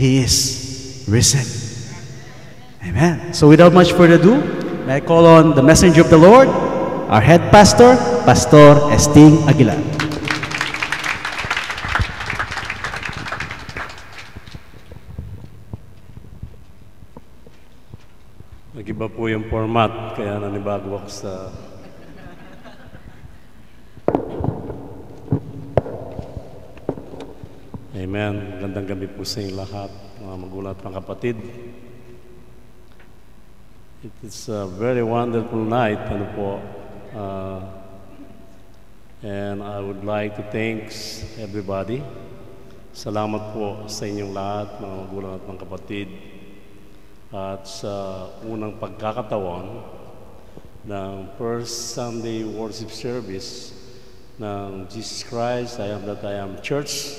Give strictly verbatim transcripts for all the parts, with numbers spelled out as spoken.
He is risen. Amen. So without much further ado, may I call on the messenger of the Lord, our head pastor, Pastor Esting Aguilar. Nag-iba po yung format, kaya nanibago ako sa... Amen. Magandang gabi po sa inyong lahat, mga magulang at mga kapatid. It is a very wonderful night, ano po. Uh, and I would like to thank everybody. Salamat po sa inyong lahat, mga magulang at mga kapatid. At sa unang pagkakataon ng First Sunday Worship Service ng Jesus Christ, I Am That I Am Church,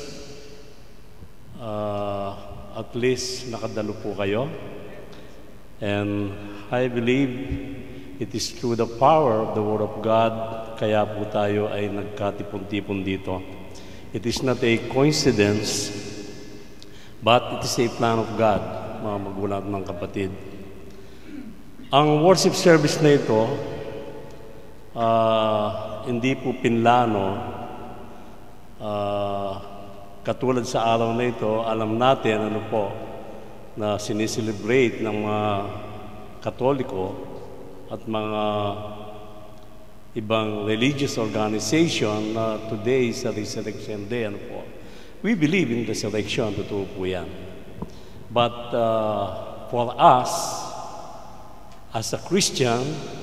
uh, at least nakadalo po kayo. And I believe it is through the power of the Word of God, kaya po tayo ay nagkatipon-tipon dito. It is not a coincidence, but it is a plan of God, mga magulang at mga kapatid. Ang worship service na ito, uh, hindi po pinlano. Uh, katulad sa araw na ito, alam natin ano po, na siniselebrate ng mga Katoliko at mga ibang religious organization na today is a resurrection day. Ano po. We believe in resurrection, totoo po yan. But uh, for us, as a Christian,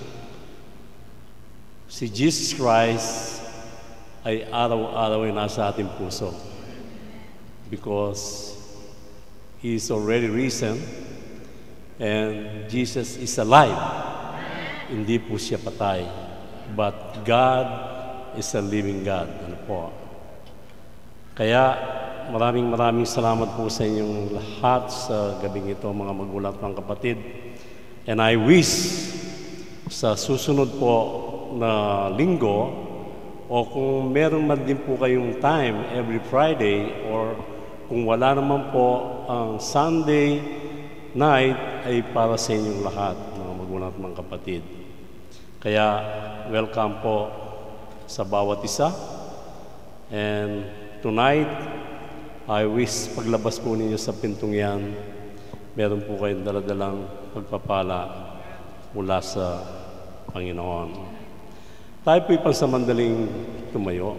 si Jesus Christ ay araw-araw ay nasa ating puso. Because He is already risen and Jesus is alive. Hindi po siya patay. But God is a living God. Ano po. Kaya, maraming maraming salamat po sa inyong lahat sa gabing ito, mga magulang at mga kapatid. And I wish sa susunod po na linggo, o kung meron man din po kayong time every Friday, or kung wala naman po ang Sunday night, ay para sa inyong lahat, mga magulang at mga kapatid. Kaya, welcome po sa bawat isa. And tonight, I wish paglabas po ninyo sa pintong yan, meron po kayong daladalang pagpapala mula sa Panginoon. Tayo po'y pansamandaling tumayo.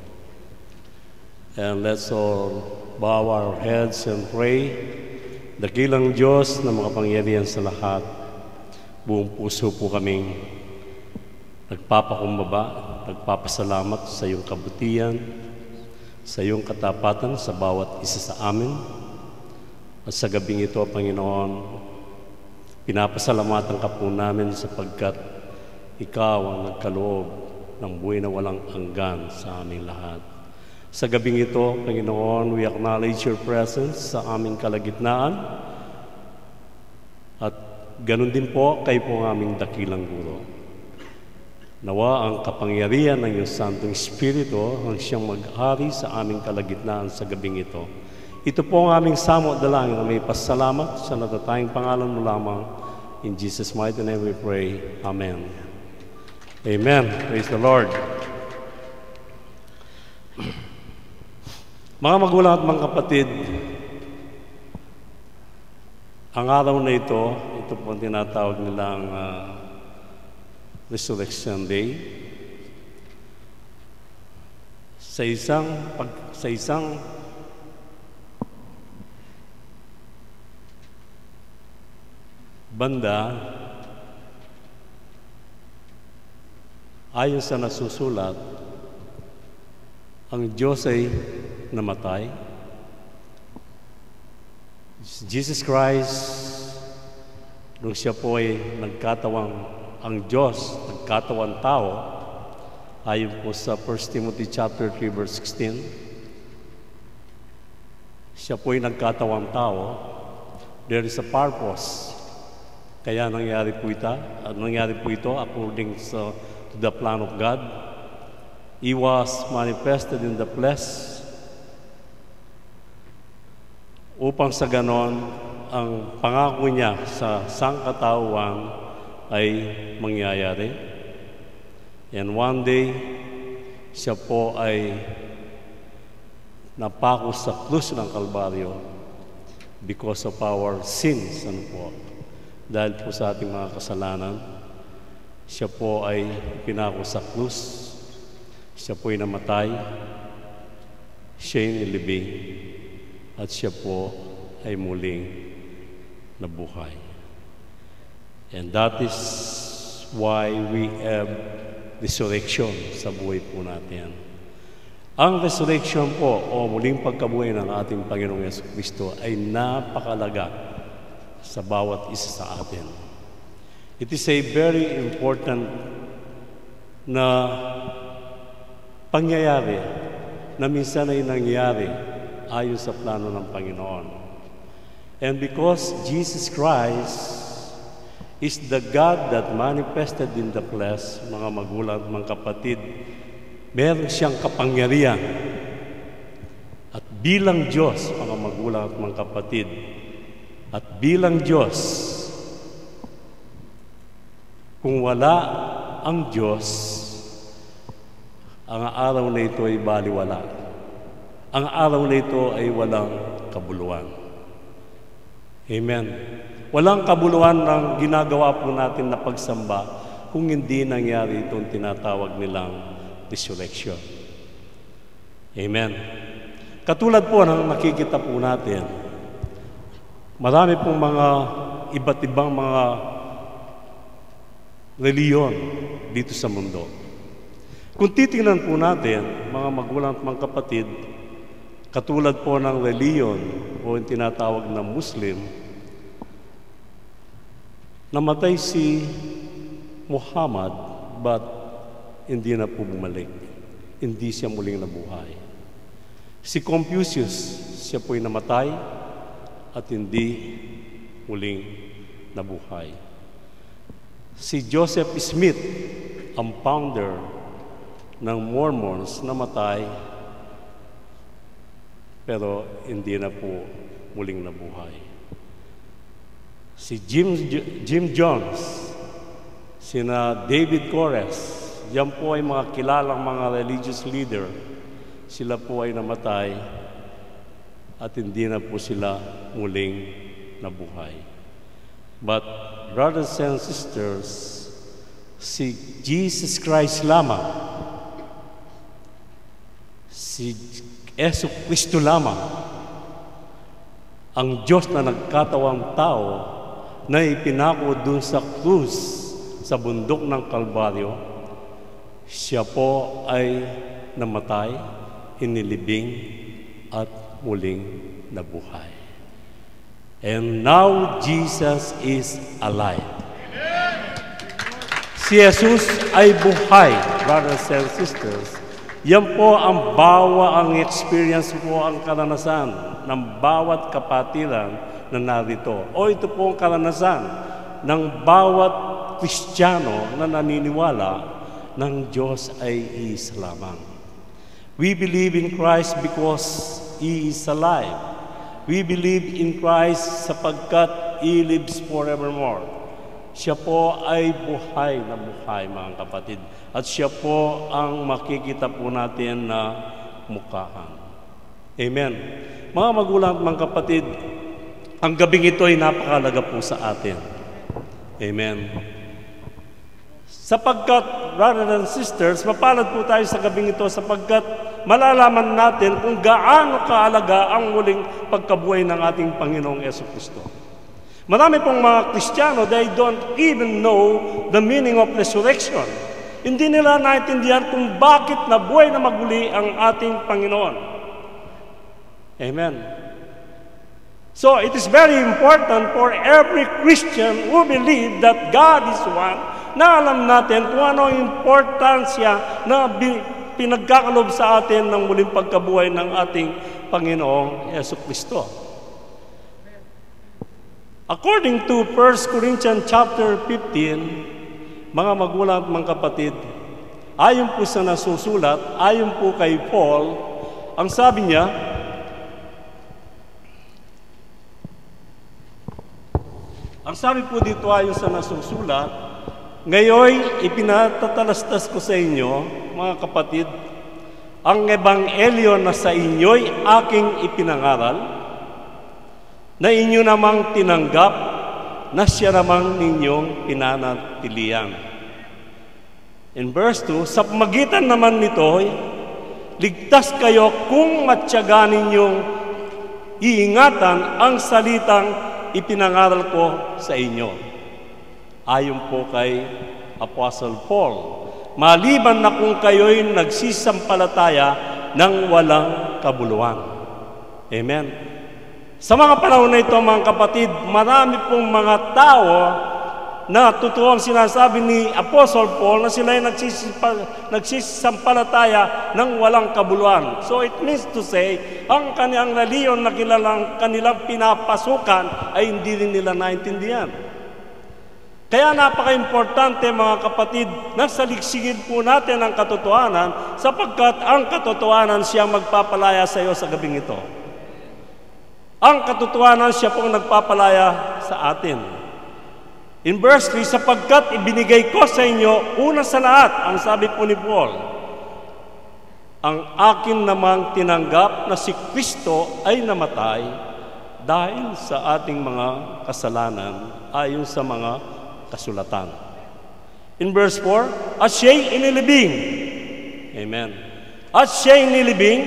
And let's all bow our heads and pray. Dakilang Diyos na makapangyarihan sa lahat, buong puso po kaming nagpapakumbaba, nagpapasalamat sa iyong kabutihan, sa iyong katapatan sa bawat isa sa amin. At sa gabing ito, Panginoon, pinapasalamatan ka po namin sapagkat ikaw ang nagkaloob ng buhay na walang hanggan sa aming lahat. Sa gabing ito, Panginoon, we acknowledge your presence sa aming kalagitnaan. At ganun din po, kayo po ang aming dakilang guro. Nawa ang kapangyarihan ng iyong Santong Espiritu ang siyang mag-hari sa aming kalagitnaan sa gabing ito. Ito po ang aming samo at dalangin na may pasalamat sa natatayang pangalan mo lamang. In Jesus' mighty name we pray. Amen. Amen. Praise the Lord. Mga magulang at mga kapatid, ang araw na ito, ito po ang tinatawag nilang uh, Resurrection Day. Sa isang pag, sa isang banda, ayon sa nasusulat, ang Diyos ay namatay. Jesus Christ, nung siya po ay nagkatawang ang Diyos, nagkatawang tao, ayon po sa First Timothy chapter three verse sixteen, siya po ay nagkatawang tao. There is a purpose. Kaya nangyari po ito, uh, nangyari po ito according sa, to the plan of God. He was manifested in the flesh upang sa ganon, ang pangako niya sa sangkatauhan ay mangyayari. And one day, siya po ay napako sa krus ng Kalbaryo because of our sins. Ano po? Dahil po sa ating mga kasalanan, siya po ay pinako sa krus. Siya po ay namatay. Siya ay nilibing. At siya po ay muling nabuhay. And that is why we have resurrection sa buhay po natin. Ang resurrection po o muling pagkabuhay ng ating Panginoong Jesucristo ay napakalaga sa bawat isa sa atin. It is a very important na pangyayari na minsan ay nangyari ayon sa plano ng Panginoon. And because Jesus Christ is the God that manifested in the flesh, mga magulang, mga kapatid, meron siyang kapangyarihan. At bilang Diyos, mga magulang at mga kapatid, at bilang Diyos, kung wala ang Diyos, ang araw na ito ay baliwala. Ang araw na ito ay walang kabuluhan. Amen. Walang kabuluhan ng ginagawa po natin na pagsamba kung hindi nangyari itong tinatawag nilang resurrection. Amen. Katulad po ng nakikita po natin, marami pong mga iba't ibang mga reliyon dito sa mundo. Kung titingnan po natin, mga magulang at mga kapatid, katulad po ng reliyon o yung tinatawag na Muslim, namatay si Muhammad but hindi na po bumalik. Hindi siya muling nabuhay. Si Confucius, siya po'y namatay at hindi muling nabuhay. Si Joseph Smith, ang founder ng Mormons, namatay pero hindi na po muling nabuhay. Si Jim, Jim Jones, sina David Koresh, yan po ay mga kilalang mga religious leader. Sila po ay namatay at hindi na po sila muling nabuhay. But brothers and sisters, si Jesus Christ lamang, si Yesu Cristo lamang, ang Diyos na nagkatawang tao na ipinako dun sa krus sa bundok ng Kalbaryo, siya po ay namatay, inilibing, at muling nabuhay. And now Jesus is alive. Si Jesus ay buhay, brothers and sisters. Yan po ang bawa, ang experience po, ang karanasan ng bawat kapatiran na narito. O ito po ang karanasan ng bawat Kristiyano na naniniwala ng Diyos ay Iisa lamang. We believe in Christ because He is alive. We believe in Christ sapagkat He lives forevermore. Siya po ay buhay na buhay, mga kapatid. At siya po ang makikita po natin na mukhaan. Amen. Mga magulang at mga kapatid, ang gabing ito ay napakalaga po sa atin. Amen. Sapagkat, brothers and sisters, mapalad po tayo sa gabing ito sapagkat malalaman natin kung gaano kaalaga ang muling pagkabuhay ng ating Panginoong Jesucristo. Marami pong mga Kristiyano, they don't even know the meaning of resurrection. Hindi nila naintindihan kung bakit nabuhay na maguli ang ating Panginoon. Amen. So, it is very important for every Christian who believe that God is one, na alam natin kung ano ang importansya na pinagkakalob sa atin ng muling pagkabuhay ng ating Panginoong Jesucristo. According to First Corinthians chapter fifteen, mga magulang at mga kapatid, ayon po sa nasusulat, ayon po kay Paul, ang sabi niya, Ang sabi po dito ayon sa nasusulat, ngayon ipinatatalastas ko sa inyo, mga kapatid, ang ebanghelyo na sa inyo'y aking ipinangaral, na inyo namang tinanggap, na siya namang ninyong pinanatilian. In verse two, sa pamagitan naman nito, ligtas kayo kung matyaga ninyong iingatan ang salitang ipinangaral ko sa inyo. Ayon po kay Apostle Paul, maliban na kung kayo'y nagsisampalataya ng walang kabuluhan. Amen. Sa mga panahon na ito, mga kapatid, marami pong mga tao na totoo ang sinasabi ni Apostle Paul na sila'y nagsisampalataya ng walang kabuluhan. So it means to say, ang kanilang reliyon na kilalang kanilang pinapasukan ay hindi rin nila naintindihan. Kaya napaka-importante, mga kapatid, na saligsigin po natin ang katotohanan sapagkat ang katotohanan siyang magpapalaya sa iyo sa gabing ito. Ang katotohanan siya pong nagpapalaya sa atin. In verse three, sapagkat ibinigay ko sa inyo una sa lahat, ang sabi po ni Paul, ang akin namang tinanggap na si Kristo ay namatay dahil sa ating mga kasalanan ayon sa mga kasulatan. In verse four, at siya'y inilibing. Amen. At siya'y inilibing,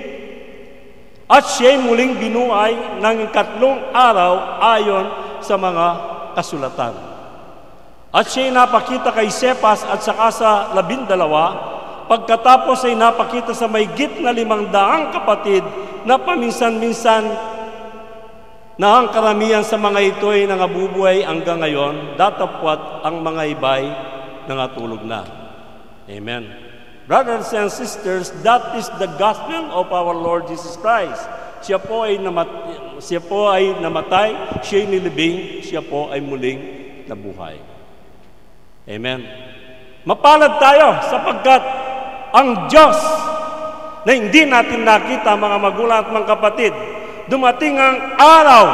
at siya'y muling binuhay ng ikatlong araw ayon sa mga kasulatan. At siya'y napakita kay Cephas at saka sa labindalawa, pagkatapos ay napakita sa mahigit na limang daang kapatid na paminsan-minsan na ang karamihan sa mga ito ay nangabubuhay hanggang ngayon, datapwat ang mga iba'y nangatulog na. Amen. Brothers and sisters, that is the gospel of our Lord Jesus Christ. Siya po ay namatay, siya po ay namatay, siya ay nilibing, siya po ay muling nabuhay. Amen. Mapalad tayo sapagkat ang Diyos na hindi natin nakita, mga magulang at mga kapatid, dumating ang araw,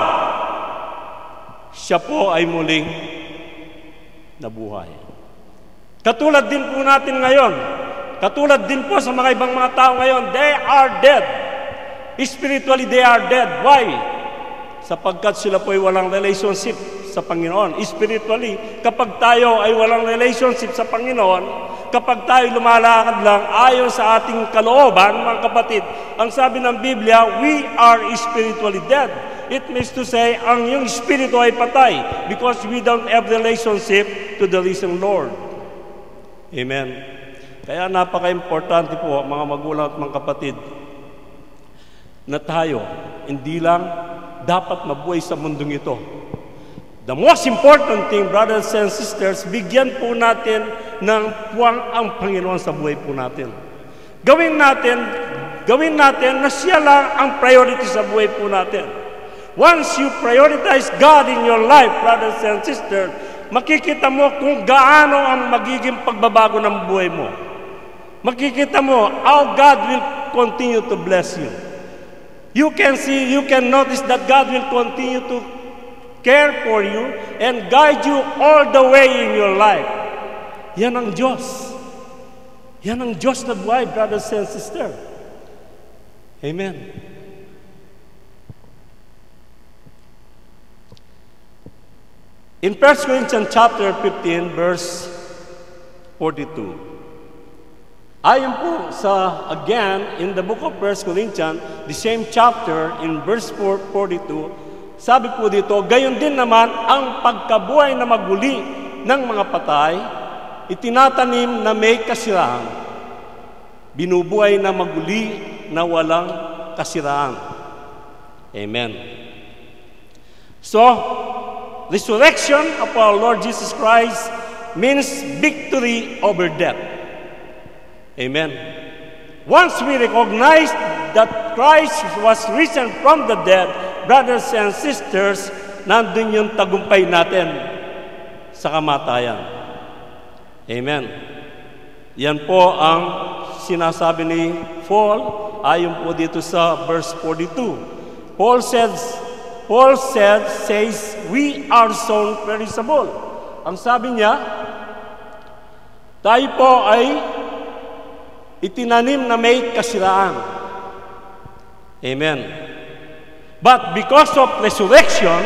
siya po ay muling nabuhay. Katulad din po natin ngayon, katulad din po sa mga ibang mga tao ngayon, they are dead. Spiritually, they are dead. Why? Sapagkat sila po ay walang relationship sa Panginoon. Spiritually, kapag tayo ay walang relationship sa Panginoon, kapag tayo lumalakad lang ayon sa ating kalooban, mga kapatid, ang sabi ng Biblia, we are spiritually dead. It means to say, ang yung spirito ay patay because we don't have relationship to the risen Lord. Amen. Kaya napaka-importante po, mga magulang at mga kapatid, na tayo, hindi lang dapat mabuhay sa mundong ito. The most important thing, brothers and sisters, bigyan po natin ng puwang ang Panginoon sa buhay po natin. Gawin natin, gawin natin na siya lang ang priority sa buhay po natin. Once you prioritize God in your life, brothers and sisters, makikita mo kung gaano ang magiging pagbabago ng buhay mo. Makikita mo how God will continue to bless you. You can see, you can notice that God will continue to care for you and guide you all the way in your life. Yan ang Diyos. Yan ang Diyos na buhay, brothers and sisters. Amen. In First Corinthians chapter fifteen, verse forty-two, ayon po sa, again, in the book of First Corinthians, the same chapter, in verse forty-two, sabi po dito, gayon din naman ang pagkabuhay na maguli ng mga patay, itinatanim na may kasiraan, binubuhay na maguli na walang kasiraan. Amen. So, resurrection of our Lord Jesus Christ means victory over death. Amen. Once we recognize that Christ was risen from the dead, brothers and sisters, nandun yung tagumpay natin sa kamatayan. Amen. Yan po ang sinasabi ni Paul, ayon po dito sa verse forty-two. Paul says, Paul said, says, we are sown perishable. Ang sabi niya, tayo po ay itinanim na may kasiraan. Amen. But because of resurrection,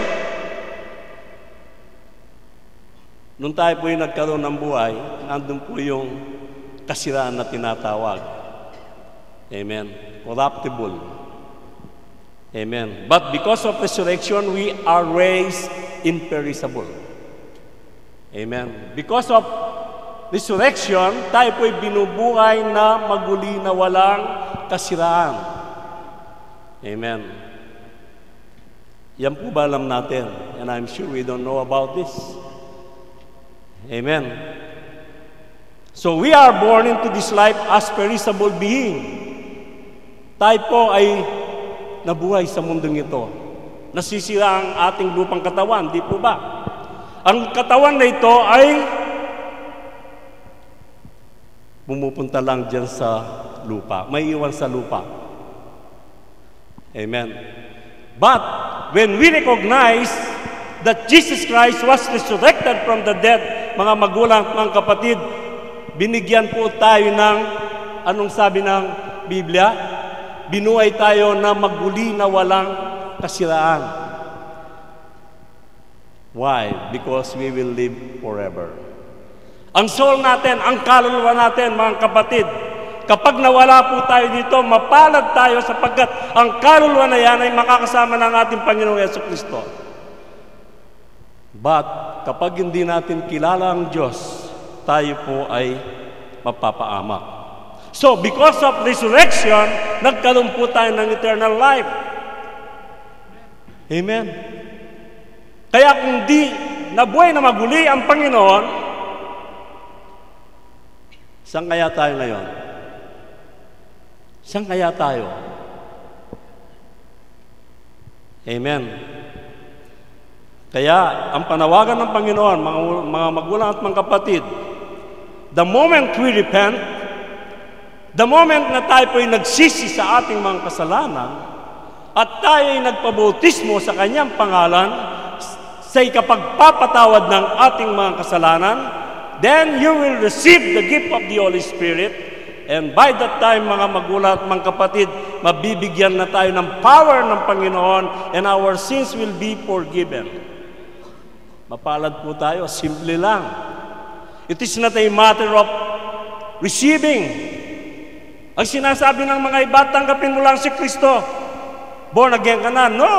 nung tayo po yung nagkaroon ng buhay, nandun po yung kasiraan na tinatawag. Amen. Corruptible. Amen. But because of resurrection, we are raised imperishable. Amen. Because of resurrection, tayo po'y binubuhay na maguli na walang kasiraan. Amen. Yan po ba alam natin? And I'm sure we don't know about this. Amen. So we are born into this life as perishable being. Tayo po ay nabuhay sa mundong ito. Nasisira ang ating lupang katawan, di po ba? Ang katawan na ito ay pumupunta lang dyan sa lupa. May iwan sa lupa. Amen. But when we recognize that Jesus Christ was resurrected from the dead, mga magulang, mga kapatid, binigyan po tayo ng, anong sabi ng Biblia? Binuhay tayo na maguli na walang kasiraan. Why? Because we will live forever. Ang soul natin, ang kaluluwa natin, mga kapatid, kapag nawala po tayo dito, mapalad tayo sapagkat ang kaluluwa na yan ay makakasama ng ating Panginoong Jesucristo. But kapag hindi natin kilala ang Diyos, tayo po ay mapapaamak. So, because of resurrection, nagkaroon po tayo ng eternal life. Amen. Kaya kung di nabuhay na maguli ang Panginoon, saan kaya tayo ngayon? Saan kaya tayo? Amen. Kaya, ang panawagan ng Panginoon, mga, mga magulang at mga kapatid, the moment we repent, the moment na tayo po'y nagsisi sa ating mga kasalanan at tayo ay nagpabautismo sa Kanyang pangalan sa ikapagpapatawad ng ating mga kasalanan, then you will receive the gift of the Holy Spirit, and by that time, mga magulang at mga kapatid, mabibigyan na tayo ng power ng Panginoon and our sins will be forgiven. Mapalad po tayo, simple lang. It is not a matter of receiving. Ang sinasabi ng mga iba, tanggapin mo lang si Kristo. Born again ka na. No!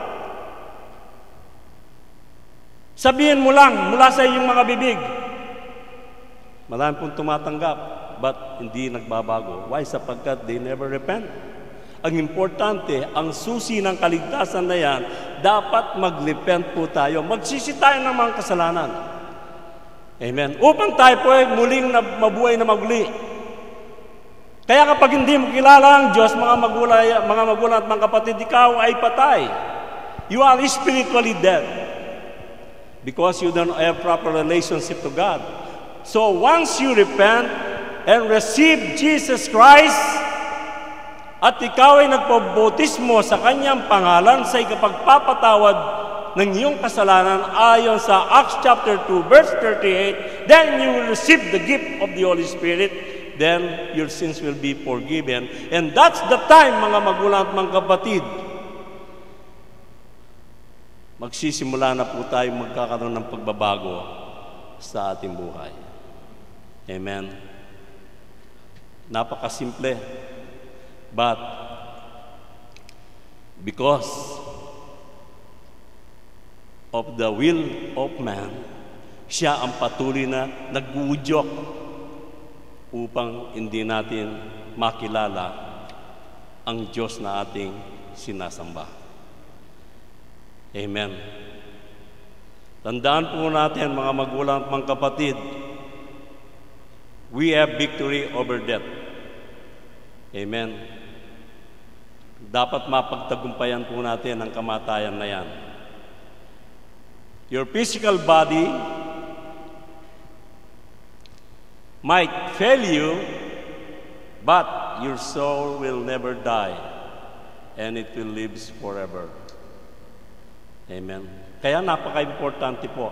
Sabihin mo lang mula sa iyong mga bibig. Marami pong tumatanggap, but hindi nagbabago. Why? Sapagkat they never repent. Ang importante, ang susi ng kaligtasan na yan, dapat mag-repent po tayo. Magsisi tayo ng mga kasalanan. Amen. Upang tayo po ay muling na mabuhay na maguli. Kaya kapag hindi mo kilala ang Diyos, mga magulang, mga magulang at mga kapatid, ikaw ay patay. You are spiritually dead. Because you don't have proper relationship to God. So once you repent and receive Jesus Christ, at ikaw ay nagpabautismo sa Kanyang pangalan sa ikapagpapatawad ng iyong kasalanan ayon sa Acts chapter two, verse thirty-eight, then you will receive the gift of the Holy Spirit. Then your sins will be forgiven. And that's the time, mga magulang at mga kapatid, magsisimula na po tayo magkakaroon ng pagbabago sa ating buhay. Amen. Napakasimple. But because of the will of man, siya ang patuloy na nag-uudyok upang hindi natin makilala ang Diyos na ating sinasamba. Amen. Tandaan po natin, mga magulang at mga kapatid, we have victory over death. Amen. Dapat mapagtagumpayan po natin ang kamatayan na yan. Your physical body might fail you, but your soul will never die, and it will live forever. Amen. Kaya napaka-importante po.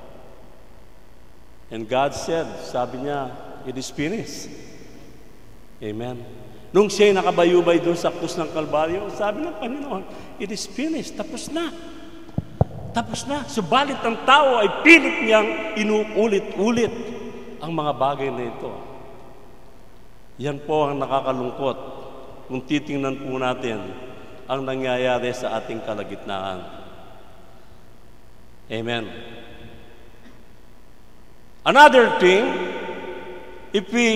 And God said, sabi niya, it is finished. Amen. Nung siya'y nakabayubay doon sa krus ng Kalbaryo, sabi ng Panginoon, it is finished. Tapos na. Tapos na. Subalit ang tao ay pilit niyang inuulit-ulit ang mga bagay na ito. Yan po ang nakakalungkot kung titingnan po natin ang nangyayari sa ating kalagitnaan. Amen. Another thing, if we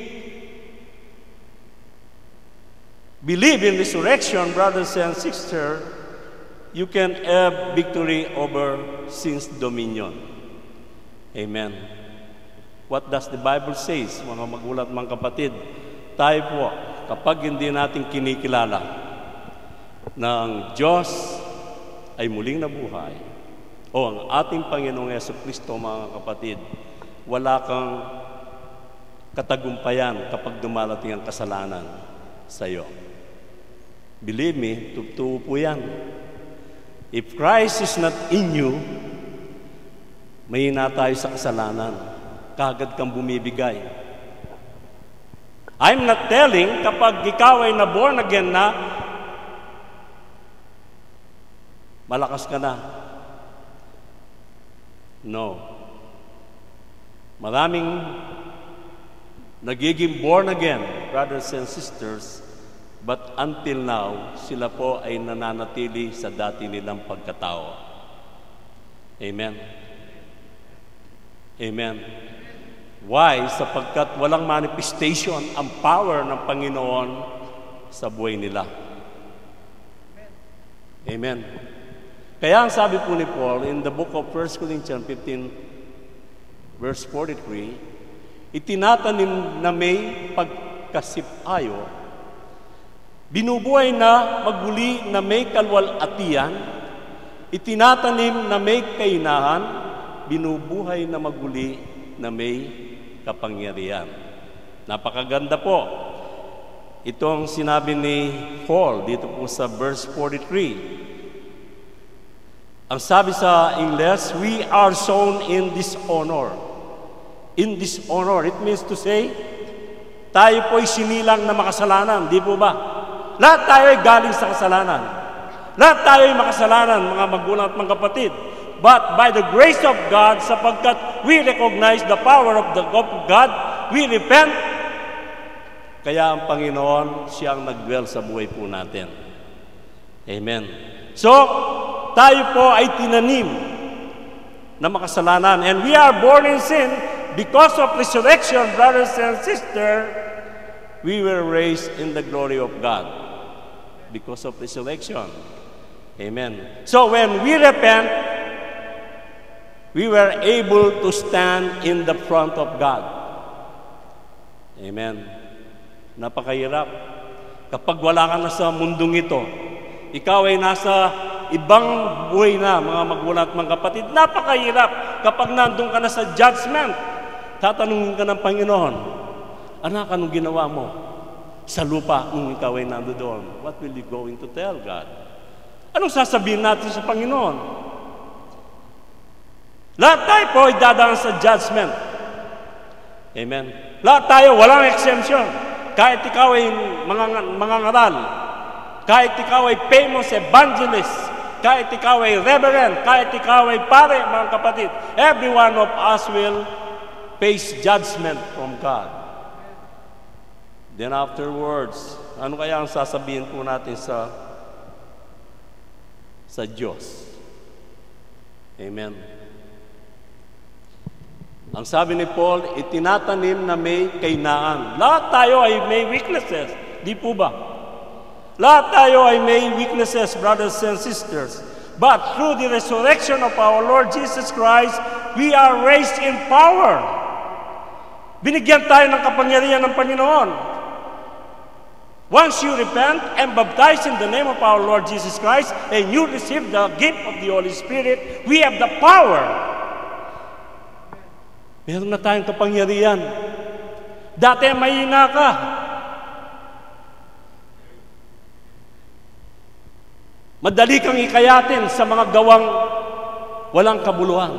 believe in resurrection, brothers and sisters, you can have victory over sin's dominion. Amen. What does the Bible says, mga magulat, mga kapatid? Tayo po, kapag hindi natin kinikilala na ang Diyos ay muling nabuhay, o ang ating Panginoong Jesucristo, mga kapatid, wala kang katagumpayan kapag dumarating ang kasalanan sa iyo. Believe me, totoo po yan. If Christ is not in you, mahina tayo sa kasalanan. Kagad kang bumibigay. I'm not telling kapag ikaw ay na-born again na, malakas ka na. No. Maraming nagiging born again, brothers and sisters, but until now, sila po ay nananatili sa dati nilang pagkatao. Amen. Amen. Why? Sapagkat walang manifestation ang power ng Panginoon sa buhay nila. Amen. Kaya ang sabi po ni Paul in the book of First Corinthians fifteen, verse forty-three, itinatanim na may pagkasipayo, binubuhay na maguli na may kalwalatian, itinatanim na may kainahan, binubuhay na maguli na may kapangyarihan. Napakaganda po. Itong sinabi ni Paul dito po sa verse forty-three. Ang sabi sa English, we are sown in dishonor. In dishonor, it means to say, tayo po'y sinilang na makasalanan, di po ba? Lahat tayo ay galing sa kasalanan. Lahat tayo ay makasalanan, mga magulang at mga kapatid. But by the grace of God, sapagkat we recognize the power of the of God, we repent. Kaya ang Panginoon, siyang nag-dwell sa buhay po natin. Amen. So, tayo po ay tinanim na makasalanan. And we are born in sin because of resurrection, brothers and sisters. We were raised in the glory of God because of resurrection. Amen. So when we repent, we were able to stand in the front of God. Amen. Napakahirap. Kapag wala ka na sa mundong ito, ikaw ay nasa ibang buhay na, mga magulang at mga kapatid, napakahirap kapag nandun ka na sa judgment. Tatanungin ka ng Panginoon, anak, anong ginawa mo sa lupa nung ikaw ay nandoon? What will you going to tell God? Anong sasabihin natin sa Panginoon? Lahat tayo po ay dadaan sa judgment. Amen. Lahat tayo, walang exemption. Kahit ikaw ay mangangaral, kahit ikaw ay famous evangelist, kahit ikaw ay reverend, kahit ikaw ay pare, mga kapatid, every one of us will face judgment from God. Then afterwards, ano kaya ang sasabihin po natin sa sa Diyos? Amen. Ang sabi ni Paul, itinatanim na may kainaan. Lahat tayo ay may weaknesses. Di po ba? Lahat tayo ay may weaknesses, brothers and sisters. But through the resurrection of our Lord Jesus Christ, we are raised in power. Binigyan tayo ng kapangyarihan ng Panginoon. Once you repent and baptize in the name of our Lord Jesus Christ, and you receive the gift of the Holy Spirit, we have the power. Meron na tayong kapangyarihan. Dati mahina ka. Madali kang ikayatin sa mga gawang walang kabuluhan.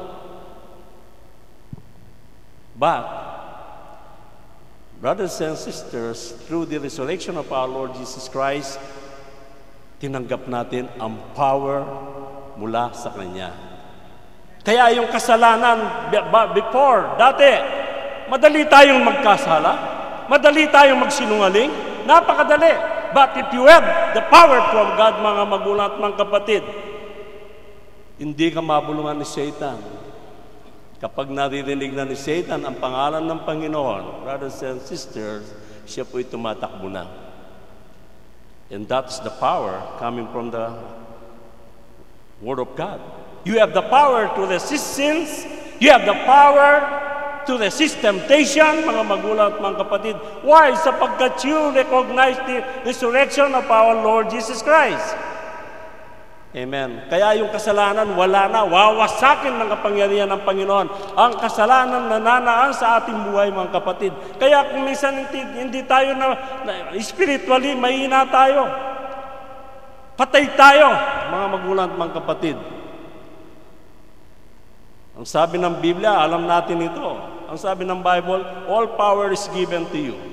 But, brothers and sisters, through the resurrection of our Lord Jesus Christ, tinanggap natin ang power mula sa Kanya. Kaya yung kasalanan before, dati, madali tayong magkasala, madali tayong magsinungaling, napakadali. But if you have the power from God, mga magulang at mga kapatid, hindi ka mabulungan ni Satan. Kapag naririnig na ni Satan ang pangalan ng Panginoon, brothers and sisters, siya po'y tumatakbo na. And that's the power coming from the Word of God. You have the power to resist sins. You have the power to resist temptation, mga magulang at mga kapatid. Why? Sapagkat you recognize the resurrection of our Lord Jesus Christ. Amen. Kaya yung kasalanan, wala na. Wawasakin ng kapangyarihan ng Panginoon. Ang kasalanan nananaan sa ating buhay, mga kapatid. Kaya kung minsan hindi, hindi tayo na, na spiritually, mahina tayo. Patay tayo, mga magulang at mga kapatid. Ang sabi ng Biblia, alam natin ito. Ang sabi ng Bible, all power is given to you.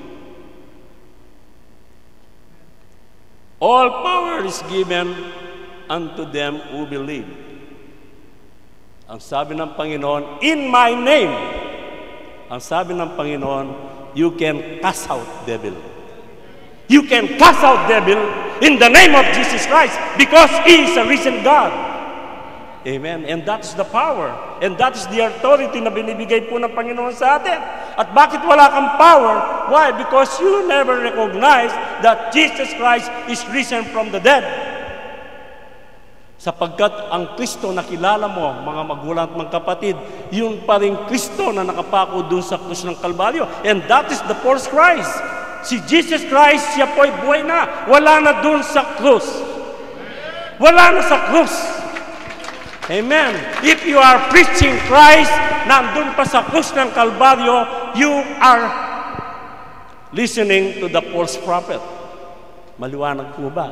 All power is given unto them who believe. Ang sabi ng Panginoon, in my name. Ang sabi ng Panginoon, you can cast out devil. You can cast out devil in the name of Jesus Christ because He is a risen God. Amen. And that's the power. And that is the authority na binibigay po ng Panginoon sa atin. At bakit wala kang power? Why? Because you never recognize that Jesus Christ is risen from the dead. Sapagkat ang Kristo na kilala mo, mga magulang at mga kapatid, yun pa rin Kristo na nakapako dun sa krus ng Kalbaryo. And that is the false Christ. Si Jesus Christ, siya po'y buhay na. Wala na dun sa krus. Wala na sa krus. Amen. If you are preaching Christ, nandun pa sa krus ng Kalbaryo, you are listening to the false prophet. Maliwanag po ba?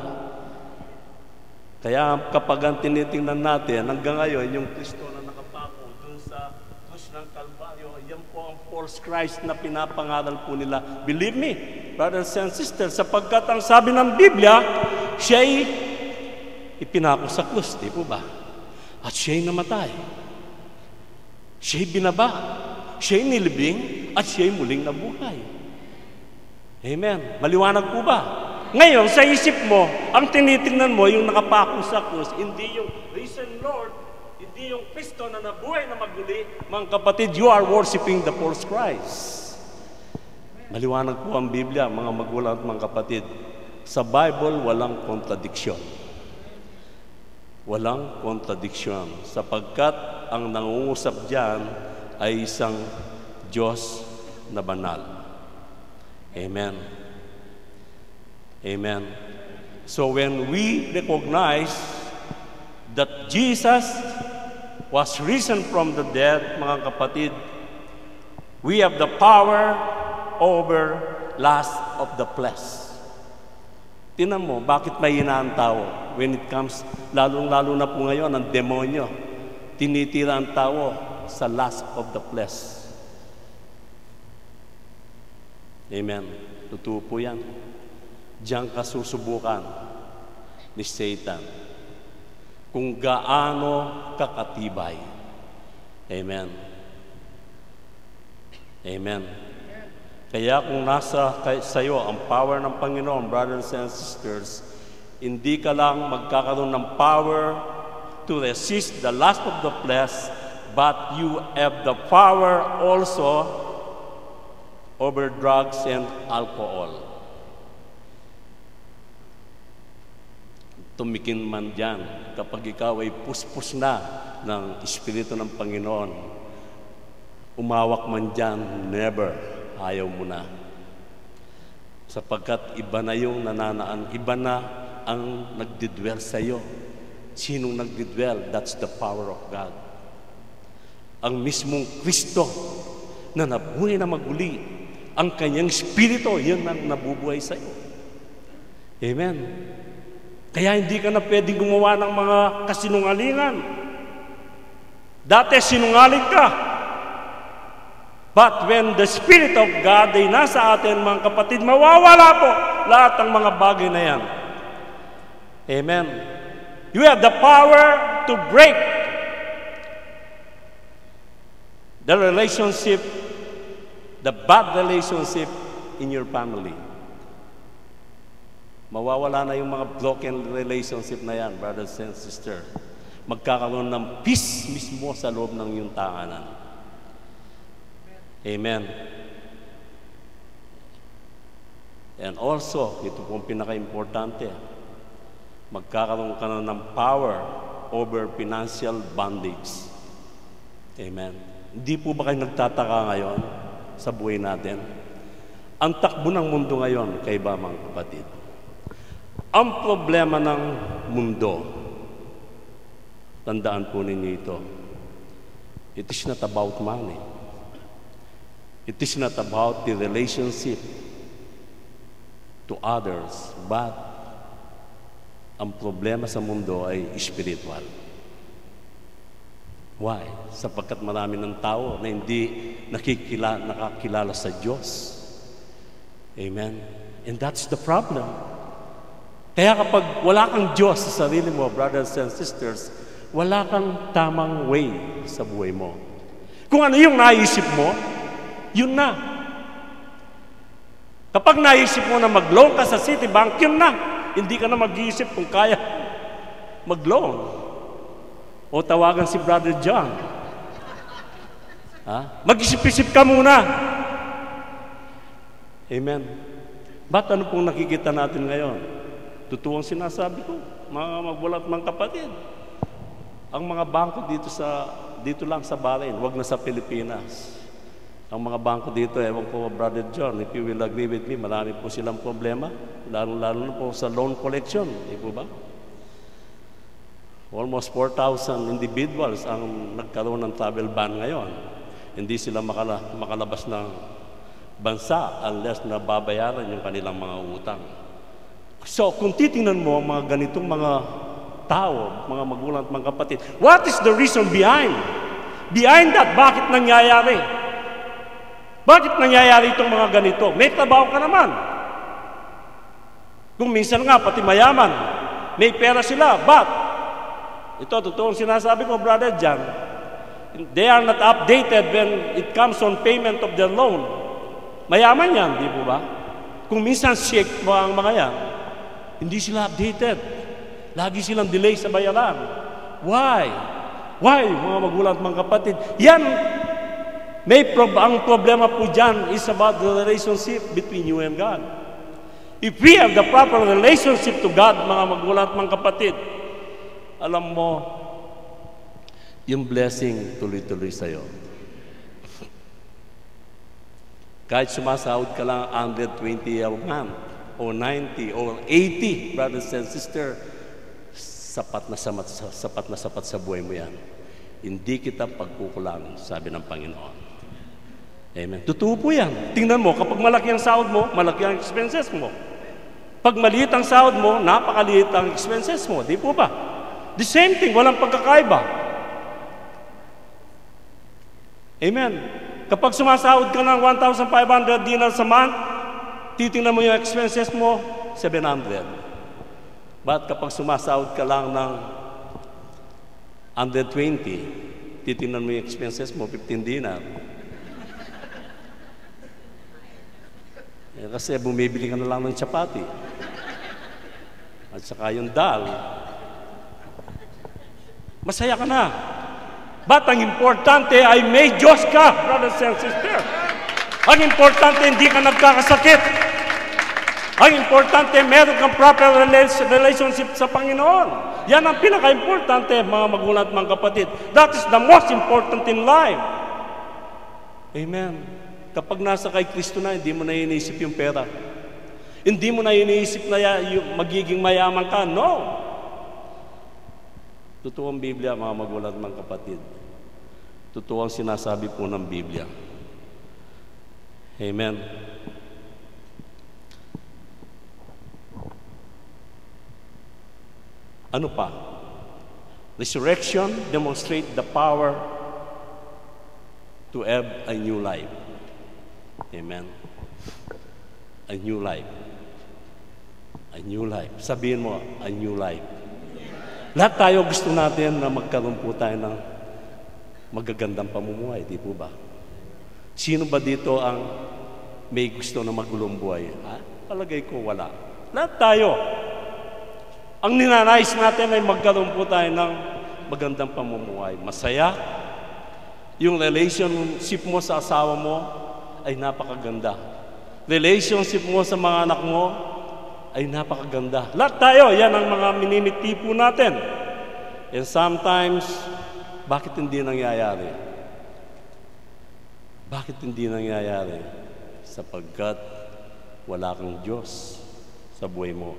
Kaya kapag ang tinitingnan natin, hanggang ngayon, yung Kristo na nakapako dun sa krus ng Kalbaryo, yan po ang false Christ na pinapangaral po nila. Believe me, brothers and sisters, sapagkat ang sabi ng Biblia, siya'y ipinako sa krus, di po ba? At siya'y namatay. Siya'y binaba. Siya'y nilibing. At siya'y muling nabuhay. Amen. Maliwanag po ba? Ngayon, sa isip mo, ang tinitingnan mo, yung nakapako sa krus, hindi yung risen Lord, hindi yung Kristo na nabuhay na maguli. Mga kapatid, you are worshiping the false Christ. Maliwanag po ang Biblia, mga magulang at mga kapatid. Sa Bible, walang kontradiksyon. Walang kontradiksyon, sapagkat ang nangungusap diyan ay isang Diyos na banal. Amen. Amen. So when we recognize that Jesus was risen from the dead, mga kapatid, we have the power over lust of the flesh. Tinan mo, bakit mahina ang tao when it comes, lalong-lalo na po ngayon, ang demonyo, tinitira ang tao sa lust of the flesh. Amen. Totoo po yan. Diyan ka susubukan ni Satan kung gaano kakatibay. Amen. Amen. Kaya kung nasa sa iyo ang power ng Panginoon, brothers and sisters, hindi ka lang magkakaroon ng power to resist the lust of the flesh, but you have the power also over drugs and alcohol. Tumikin man dyan kapag ikaw ay puspos na ng Espiritu ng Panginoon. Umawak man dyan, never. Ayaw mo na. Sapagkat iba na yung nananaan, iba na ang nagdidwell sa iyo. Sinong nagdidwell? That's the power of God. Ang mismong Kristo na nabuhay na maguli, ang kanyang Espiritu, yun ang nabubuhay sa iyo. Amen. Kaya hindi ka na pwedeng gumawa ng mga kasinungalingan. Dati sinungaling ka. But when the Spirit of God ay nasa atin, mga kapatid, mawawala po lahat ng mga bagay na yan. Amen. You have the power to break the relationship, the bad relationship in your family. Mawawala na yung mga broken relationship na yan, brothers and sisters. Magkakaroon ng peace mismo sa loob ng iyong tahanan. Amen. And also, ito pong pinaka-importante, magkakaroon ka na ng power over financial bondage. Amen. Hindi po ba kayo nagtataka ngayon sa buhay natin? Ang takbo ng mundo ngayon, kay ba mga kapatid? Ang problema ng mundo, tandaan po ninyo ito, it is not about money. It is not about the relationship to others, but ang problema sa mundo ay spiritual. Why? Sapagkat marami ng tao na hindi nakikila, nakakilala sa Diyos. Amen? And that's the problem. Kaya kapag wala kang Diyos sa sarili mo, brothers and sisters, wala kang tamang way sa buhay mo. Kung ano yung naisip mo, yun na. Kapag naisip mo na mag-loan ka sa Citibank, yun na. Hindi ka na mag-iisip kung kaya mag-loan. O tawagan si Brother John. Ha? Mag-isip-isip ka muna. Amen. Ba't ano pong nakikita natin ngayon? Totoong sinasabi ko, mga magbulat mga kapatid. Ang mga bangko dito sa dito lang sa Bahrain, wag na sa Pilipinas. Ang mga bangko dito, ewan ko, Brother John, if you will agree with me, marami po silang problema, lalo-lalo na po sa loan collection, di po ba? Almost four thousand individuals ang nagkaroon ng travel ban ngayon. Hindi sila makala, makalabas ng bansa unless na babayaran yung kanilang mga utang. So, kung titingnan mo ang mga ganitong mga tao, mga magulang at mga kapatid, what is the reason behind? Behind that, bakit nangyayari? Bakit nangyayari itong mga ganito? May trabaho ka naman. Kung minsan nga, pati mayaman, may pera sila, but, ito, totoong sinasabi ko, Brother John, they are not updated when it comes on payment of their loan. Mayaman yan, di po ba? Kung minsan shake mo ang mga yan, hindi sila updated. Lagi silang delay sa bayaran. Why? Why, mga magulang at mga kapatid? Yan, may prob ang problema po dyan is about the relationship between you and God. If we have the proper relationship to God, mga magulang at mga kapatid, alam mo, yung blessing tuloy-tuloy sa'yo. Kahit sumasahod ka lang one hundred twenty a month, o ninety, or eighty, brothers and sisters, sapat na sapat, sapat na sapat sa buhay mo yan. Hindi kita pagkukulang, sabi ng Panginoon. Amen. Totoo po yan. Tingnan mo, kapag malaki ang sahod mo, malaki ang expenses mo. Pag maliit ang sahod mo, napakaliit ang expenses mo. Di po ba? The same thing, walang pagkakaiba. Amen. Kapag sumasahod ka ng one thousand five hundred dinars a month, titingnan mo yung expenses mo, seven hundred. But kapag sumasahod ka lang ng one hundred twenty, titingnan mo yung expenses mo, fifteen dinar. Eh, kasi bumibili ka na lang ng chapati. At saka yung dal. Masaya ka na. But ang importante ay may Diyos ka, brothers and sisters. Ang importante, hindi ka nagkakasakit. Ang importante, meron kang proper relationship sa Panginoon. Yan ang pinaka-importante, mga magulang at mga kapatid. That is the most important in life. Amen. Kapag nasa kay Kristo na, hindi mo na iniisip yung pera. Hindi mo na iniisip na yung magiging mayaman ka. No. Totoo ang Biblia, mga magulang at mga kapatid. Totoo ang sinasabi po ng Biblia. Amen. Ano pa? Resurrection demonstrate the power to have a new life. Amen. A new life. A new life. Sabihin mo, a new life. Lahat tayo gusto natin na magkaroon po tayo ng magagandang pamumuhay, di po ba? Sino ba dito ang may gusto na magulong buhay? Ha? Palagay ko wala. Lahat tayo. Ang ninanais natin ay magkaroon po tayo ng magandang pamumuhay. Masaya. Yung relationship mo sa asawa mo ay napakaganda. Relationship mo sa mga anak mo ay napakaganda. Lahat tayo, yan ang mga minimiti po natin. And sometimes, bakit hindi nangyayari? Bakit hindi nangyayari? Sapagkat wala kang Diyos sa buhay mo.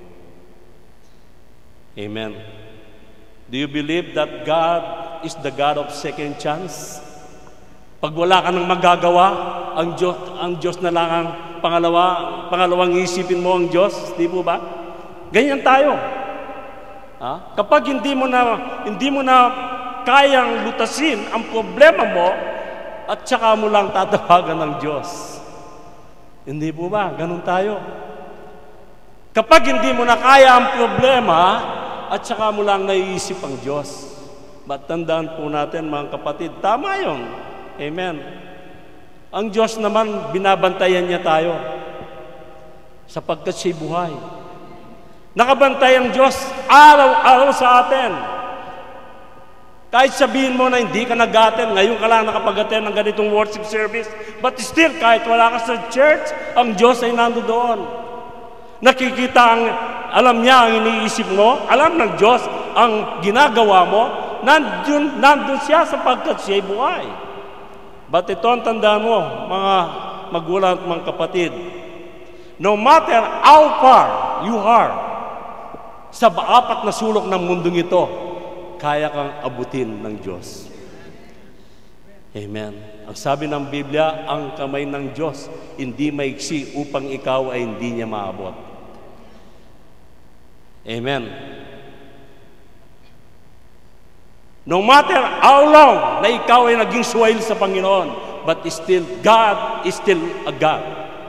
Amen. Do you believe that God is the God of second chance? Pag wala ka nang magagawa, ang Diyos, ang Diyos na lang ang pangalawa, pangalawang isipin mo ang Diyos, di po ba? Ganyan tayo. Ha? Kapag hindi mo na hindi mo na kayang lutasin ang problema mo, at saka mo lang tatawagan ng Diyos. Hindi po ba? Ganun tayo. Kapag hindi mo na kaya ang problema, at saka mo lang naiisip ang Diyos. But tandaan po natin, mga kapatid, tama yun. Amen. Ang Diyos naman, binabantayan niya tayo sapagkat siya'y buhay. Nakabantay ang Diyos araw-araw sa atin. Kahit sabihin mo na hindi ka nag-attend, ngayon ka lang nakapag-attend ng ganitong worship service, but still, kahit wala ka sa church, ang Diyos ay nandoon. Nakikita ang, alam niya ang iniisip mo, alam ng Diyos ang ginagawa mo, nandun, nandun siya sapagkat siya'y buhay. But ito ang tandaan mo, mga magulang at mga kapatid, no matter how far you are, sa apat na sulok ng mundong ito, kaya kang abutin ng Diyos. Amen. Ang sabi ng Biblia, ang kamay ng Diyos hindi maiksi upang ikaw ay hindi niya maabot. Amen. No matter how long na ikaw ay naging suwail sa Panginoon, but still, God is still a God.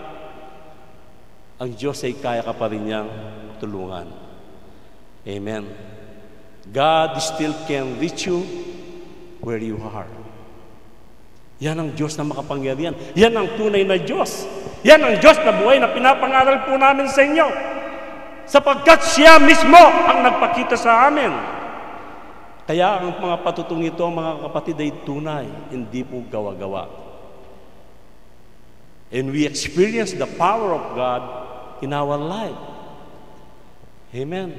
Ang Diyos ay kaya ka pa rin niyang tulungan. Amen. God still can reach you where you are. Yan ang Diyos na makapangyarihan. Yan ang tunay na Diyos. Yan ang Diyos na buhay na pinapangaral po namin sa inyo. Sapagkat siya mismo ang nagpakita sa amin. Kaya ang mga patutong ito, mga kapatid, ay tunay, hindi po gawa-gawa. And we experience the power of God in our life. Amen.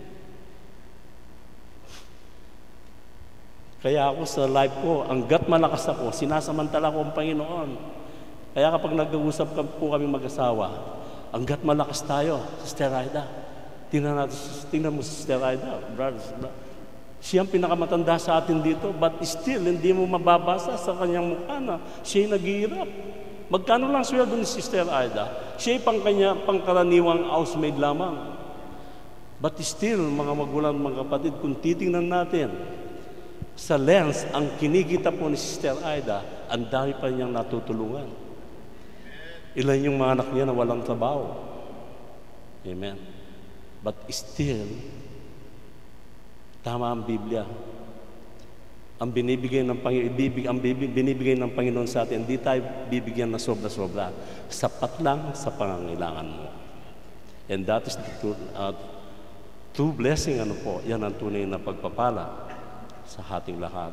Kaya ako sa life ko, hanggat malakas ako, sinasamantala ko ang Panginoon. Kaya kapag nag-uusap po kami mag-asawa, hanggat malakas tayo, Sister Aida, tingnan, natin, tingnan mo si Sister Aida, brothers, siya ang pinakamatanda sa atin dito, but still, hindi mo mababasa sa kanyang mukha na siya'y naghihirap. Magkano lang sweldo ni Sister Aida? Siya'y pang kanya, pangkaraniwang housemaid lamang. But still, mga magulang, mga kapatid, kung titingnan natin, sa lens, ang kinikita po ni Sister Aida, ang dami pa niyang natutulungan. Ilan yung mga anak niya na walang trabaho. Amen. But still, tama ang Biblia. Ang binibigay ng Panginoon, ang binibigay ng Panginoon sa atin, hindi tayo bibigyan na sobra-sobra. Sapat lang sa pangangailangan mo. And that is the true, uh, true blessing, ano po, yan ang tunay na pagpapala sa ating lahat.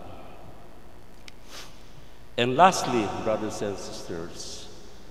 And lastly, brothers and sisters,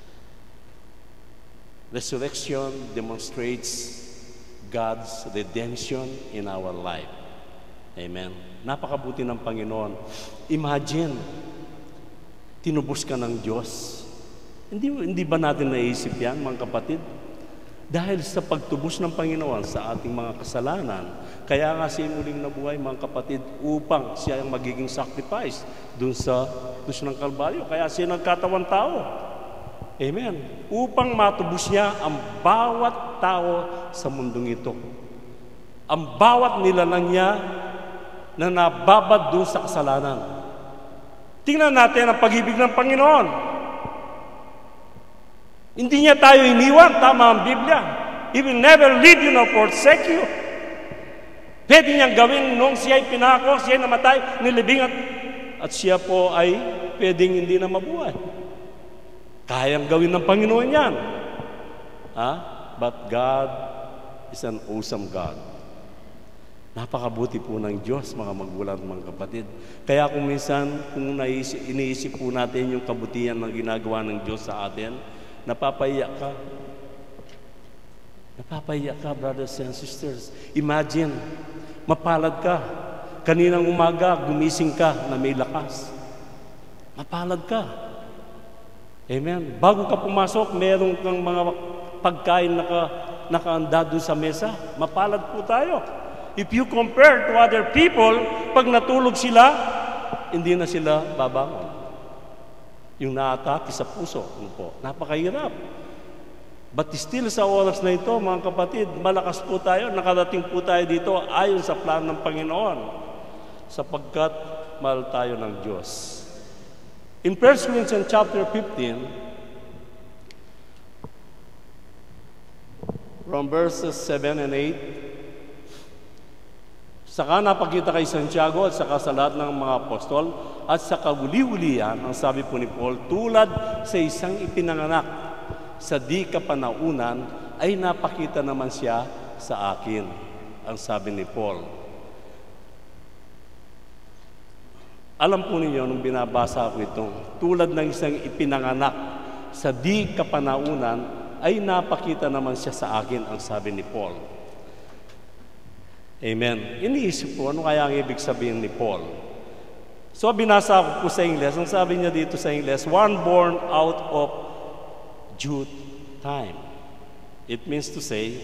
resurrection demonstrates God's redemption in our life. Amen. Napakabuti ng Panginoon. Imagine, tinubos ka ng Diyos. Hindi, hindi ba natin naisip yan, mga kapatid? Dahil sa pagtubos ng Panginoon sa ating mga kasalanan, kaya nga siya muling nabuhay, mga kapatid, upang siya ang magiging sacrifice dun sa krus ng Kalbaryo. Kaya siya nagkatawang tao. Amen. Upang matubos niya ang bawat tao sa mundong ito. ang bawat nilalang niya na nababad doon sa kasalanan. Tingnan natin ang pag-ibig ng Panginoon. Hindi niya tayo iniwan, tama ang Biblia. He will never leave you nor forsake you. Pwede niyang gawin nung siya'y pinako, siya'y namatay, nilibing at, at siya po ay pwedeng hindi na mabuhay. Kayang gawin ng Panginoon yan. Ha? But God is an awesome God. Napakabuti po ng Diyos, mga magulang, mga kapatid. Kaya kung minsan, kung naisip, iniisip po natin yung kabutihan ng ginagawa ng Diyos sa atin, napapaiyak ka. Napapaiyak ka, brothers and sisters. Imagine, mapalad ka. Kaninang umaga, gumising ka na may lakas. Mapalad ka. Amen. Bago ka pumasok, meron kang mga pagkain naka, nakaanda doon sa mesa. Mapalad po tayo. If you compare to other people, pag natulog sila, hindi na sila babangon. Yung naatake sa puso, yun po. Napakahirap. But still sa oras na ito, mga kapatid, malakas po tayo, nakarating po tayo dito ayon sa plano ng Panginoon, sapagkat mahal tayo ng Diyos. In First Corinthians chapter fifteen, from verses seven and eight, saka napakita kay Santiago at saka sa lahat ng mga apostol at sa kaguli-ulian, ang sabi po ni Paul, tulad sa isang ipinanganak sa di kapanaunan ay napakita naman siya sa akin, ang sabi ni Paul. Alam po ninyo, nung binabasa ko itong, tulad ng isang ipinanganak sa di kapanaunan ay napakita naman siya sa akin, ang sabi ni Paul. Amen. Iniisip ko, ano kaya ang ibig sabihin ni Paul? So, binasa ko po sa Ingles. Ang sabi niya dito sa Ingles, one born out of due time. It means to say,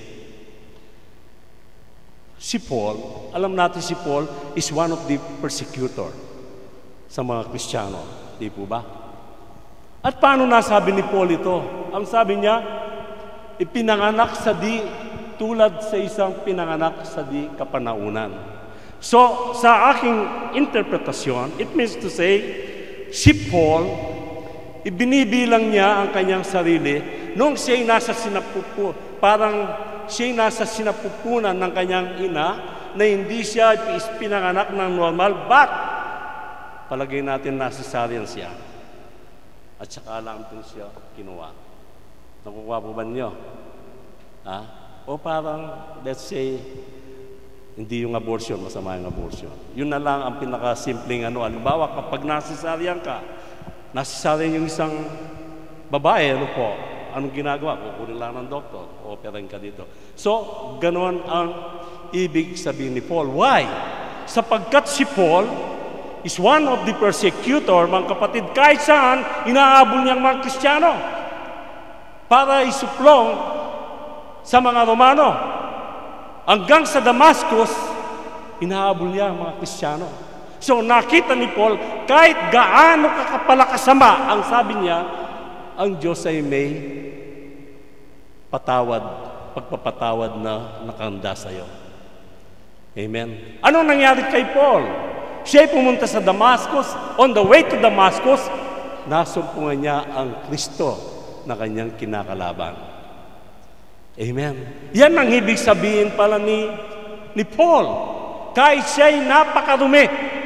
si Paul, alam natin si Paul is one of the persecutor sa mga Kristiyano. Di po ba? At paano nasabi ni Paul ito? Ang sabi niya, ipinanganak sa di tulad sa isang pinanganak sa di kapanaunan. So, sa aking interpretasyon, it means to say, si Paul, ibinibilang niya ang kanyang sarili nung siya'y nasa sinapupu, parang siya'y nasa sinapupunan ng kanyang ina na hindi siya pinanganak ng normal, but palagay natin nasa cesarean siya. At saka lang ito siya kinuha. Nakukuha po ba niyo? Ha? O parang, let's say, hindi yung abortion, masama yung abortion. Yun na lang ang pinakasimpleng ano. Halimbawa, kapag nasisaryan ka, nasisaryan yung isang babae, ano po, anong ginagawa? Kukunin lang ng doktor, operahin ka dito. So, ganoon ang ibig sabihin ni Paul. Why? Sapagkat si Paul is one of the persecutor, mga kapatid, kahit saan, inaabol niyang mga Kristiyano para isuplong sa mga Romano. Hanggang sa Damascus, inahabol niya ang mga Kristiyano. So nakita ni Paul, kahit gaano kakapalakasama, ang sabi niya, ang Diyos ay may patawad, pagpapatawad na nakahanda sa iyo. Amen. Anong nangyari kay Paul? Siya ay pumunta sa Damascus. On the way to Damascus, nasumpungan niya ang Kristo na kanyang kinakalaban. Amen. Yan ang ibig sabihin pala ni, ni Paul. Kahit siya'y napakarumi,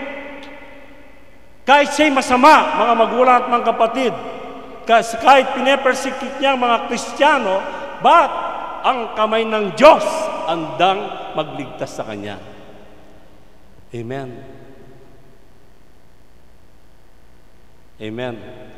kahit siya'y masama, mga magulang at mga kapatid, kahit pinepersecute niya ang mga Kristiyano, but ang kamay ng Diyos andang magligtas sa kanya. Amen. Amen.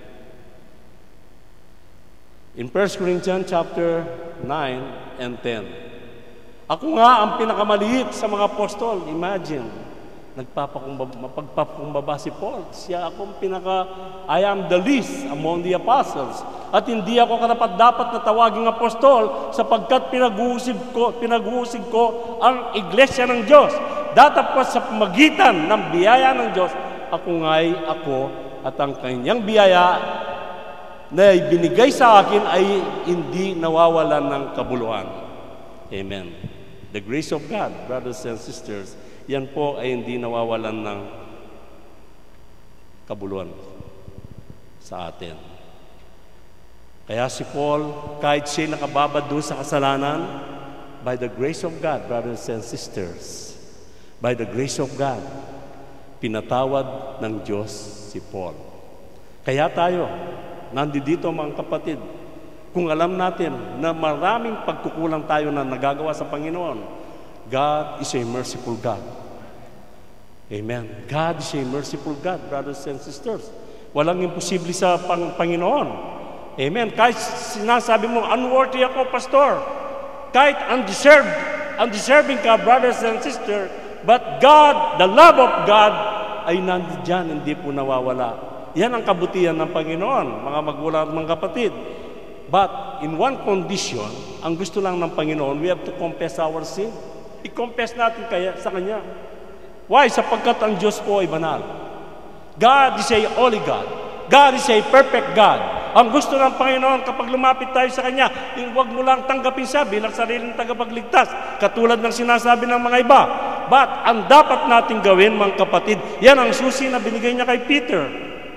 In First Corinthians chapter nine and ten. Ako nga ang pinakamaliit sa mga apostol. Imagine, nagpapakumbaba si Paul. Siya akong pinaka, I am the least among the apostles. At hindi ako karapat-dapat na tawaging apostol sapagkat pinag-uusig ko, pinag-uusig ko ang iglesia ng Diyos. Datapos sa pamagitan ng biyaya ng Diyos, ako nga'y ako at ang kanyang biyaya na ibinigay sa akin ay hindi nawawalan ng kabuluhan. Amen. The grace of God, brothers and sisters, yan po ay hindi nawawalan ng kabuluhan sa atin. Kaya si Paul, kahit siya nakababad doon sa kasalanan, by the grace of God, brothers and sisters, by the grace of God, pinatawad ng Diyos si Paul. Kaya tayo, nandito mga kapatid, kung alam natin na maraming pagkukulang tayo na nagagawa sa Panginoon, God is a merciful God. Amen. God is a merciful God, brothers and sisters. Walang imposible sa pang Panginoon. Amen. Kahit sinasabi mo, unworthy ako, pastor. Kahit undeserved, undeserving ka, brothers and sisters, but God, the love of God, ay nandiyan, hindi po nawawala. Yan ang kabutihan ng Panginoon, mga magulang at mga kapatid. But in one condition, ang gusto lang ng Panginoon, we have to confess our sin. I-confess natin kaya sa Kanya. Why? Sapagkat ang Diyos po ay banal. God is a holy God. God is a perfect God. Ang gusto ng Panginoon kapag lumapit tayo sa Kanya, huwag mo lang tanggapin siya bilang sariling tagapagligtas, katulad ng sinasabi ng mga iba. But ang dapat natin gawin, mga kapatid, yan ang susi na binigay niya kay Peter.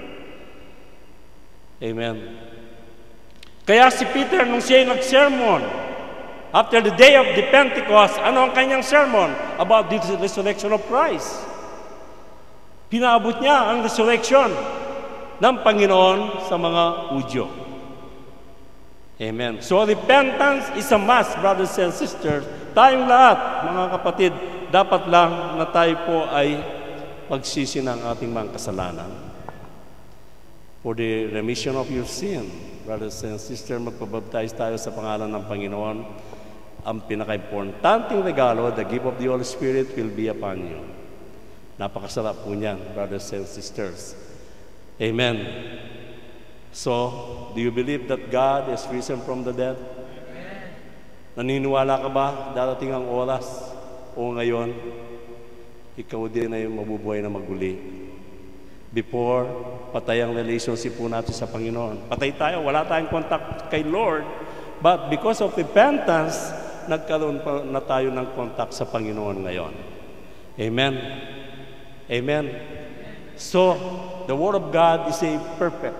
Amen. Kaya si Peter, nung siya nag-sermon, after the day of the Pentecost, ano ang kanyang sermon? About the resurrection of Christ. Pinaabot niya ang resurrection ng Panginoon sa mga Hudyo. Amen. So repentance is a must, brothers and sisters. Tayong lahat, mga kapatid, dapat lang na tayo po ay magsisi ng ating mga kasalanan. For the remission of your sin, brothers and sisters, magpabaptize tayo sa pangalan ng Panginoon. Ang pinaka-importanting regalo, the gift of the Holy Spirit will be upon you. Napakasarap po niyan, brothers and sisters. Amen. So, do you believe that God is risen from the dead? Amen. Naniniwala ka ba darating ang oras o ngayon, ikaw din ay mabubuhay na maguli? Before, patay ang relationship po natin sa Panginoon. Patay tayo, wala tayong contact kay Lord. But because of repentance, nagkaroon pa na tayo ng contact sa Panginoon ngayon. Amen. Amen. So, the Word of God is a perfect.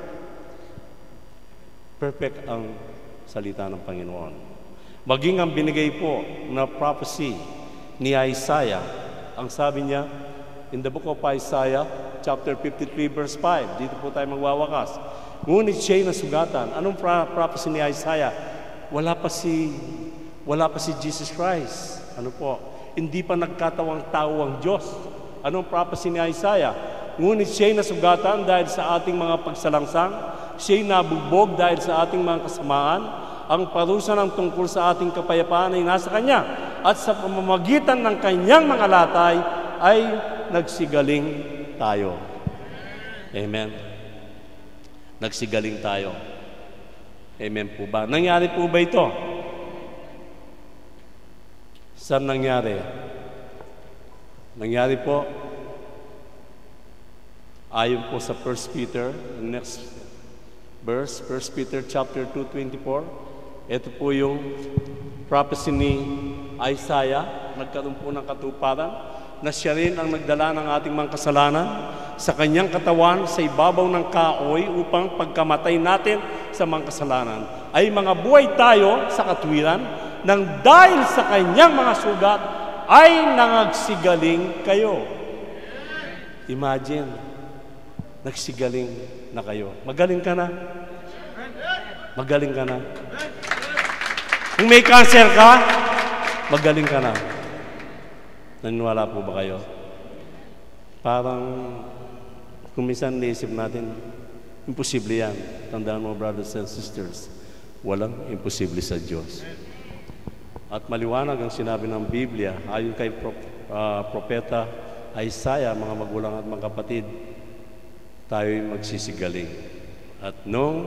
Perfect ang salita ng Panginoon. Maging ang binigay po na prophecy ni Isaiah, ang sabi niya, in the book of Isaiah, chapter fifty-three, verse five, dito po tayo magwawakas. Ngunit siya'y nasugatan. Anong prophecy ni Isaiah? Wala pa si, wala pa si Jesus Christ. Ano po? Hindi pa nagkatawang tao ang Diyos. Anong prophecy ni Isaiah? Ngunit siya'y nasugatan dahil sa ating mga pagsalangsang, siya'y nabugbog dahil sa ating mga kasamaan, ang parusa ng tungkol sa ating kapayapaan ay nasa Kanya, at sa pamamagitan ng Kanyang mga latay ay nagsigaling tayo. Amen. Nagsigaling tayo. Amen po ba? Nangyari po ba ito? Saan nangyari? Nangyari po, ayon po sa First Peter, next verse, First Peter chapter two, twenty-four. Ito po yung prophecy ni Isaiah, nagkaroon po ng katuparan, na siya rin ang nagdala ng ating mga kasalanan sa kanyang katawan sa ibabaw ng kahoy upang pagkamatay natin sa mga kasalanan ay mga buhay tayo sa katwiran nang dahil sa kanyang mga sugat ay nangagsigaling kayo. Imagine, nagsigaling na kayo. Magaling ka na? Magaling ka na? Kung may cancer ka, magaling ka na. Naniniwala po ba kayo? Parang, kung minsan naisip natin, imposible yan. Tandaan mo, brothers and sisters, walang imposible sa Diyos. At maliwanag ang sinabi ng Biblia, ayon kay Pro, uh, Propeta Isaiah, mga magulang at mga kapatid, tayo'y magsisigaling. At nung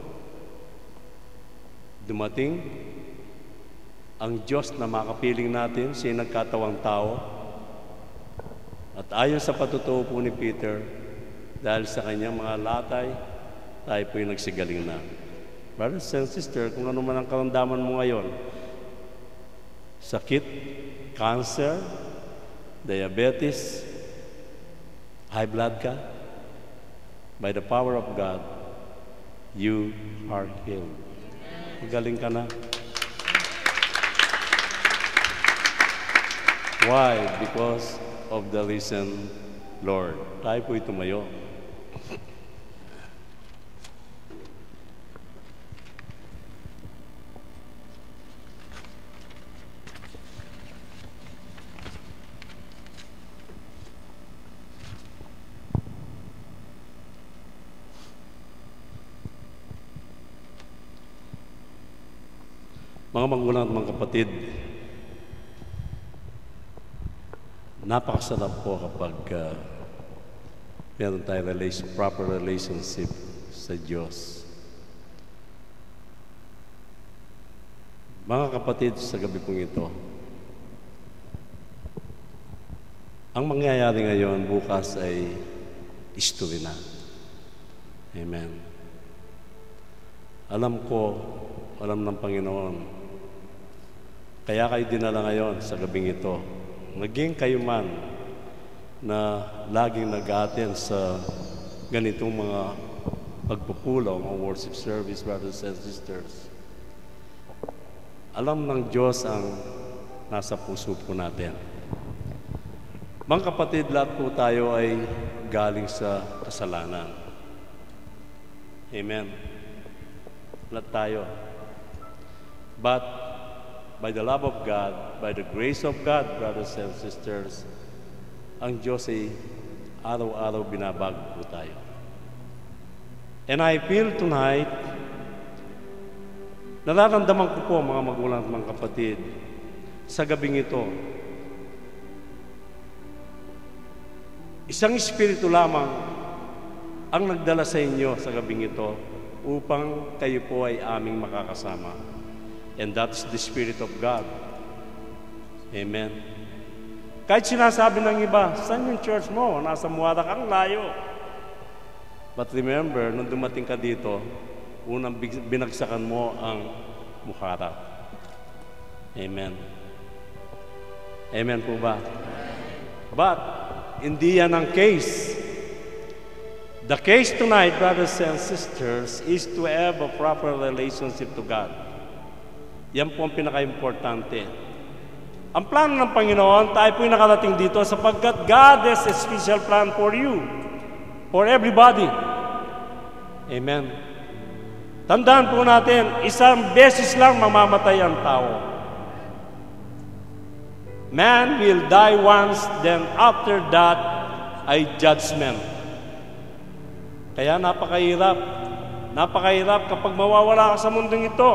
dumating ang Diyos na makapiling natin, siya nagkatawang tao. At ayon sa patutuo po ni Peter, dahil sa kanyang mga latay, tayo po'y nagsigaling na. Brothers and sisters, kung ano man ang karamdaman mo ngayon, sakit, cancer, diabetes, high blood ka, by the power of God, you are healed. Galing ka na. Why? Because of the risen Lord. Tayo po'y tumayo. Mga magulang at mga kapatid, napakasarap po kapag uh, meron tayong relation, proper relationship sa Diyos. Mga kapatid, sa gabi pong ito, ang mangyayari ngayon, bukas ay history na. Amen. Alam ko, alam ng Panginoon, kaya kayo dinala ngayon sa gabing ito. Naging kayo man na laging nag-attend sa ganitong mga pagpupulaw, mga worship service, brothers and sisters. Alam ng Diyos ang nasa puso po natin. Mga kapatid, lahat po tayo ay galing sa kasalanan. Amen. Lahat tayo. But by the love of God, by the grace of God, brothers and sisters, ang Diyos ay araw-araw binabago po tayo. And I feel tonight, nararamdaman ko po mga magulang at mga kapatid, sa gabing ito, isang espiritu lamang ang nagdala sa inyo sa gabing ito upang kayo po ay aming makakasama. And that's the Spirit of God. Amen. Kahit sinasabi ng iba, saan yung church mo? Nasa Muara kang layo. But remember, nung dumating ka dito, unang binagsakan mo ang Muharap. Amen. Amen po ba? But, hindi yan ang case. The case tonight, brothers and sisters, is to have a proper relationship to God. Yan po ang pinaka-importante. Ang plano ng Panginoon, tayo po'y nakarating dito sapagkat God has a special plan for you, for everybody. Amen. Tandaan po natin, isang beses lang mamamatay ang tao. Man will die once, then after that ay judgment. Kaya napakahirap. Napakahirap kapag mawawala ka sa mundong ito.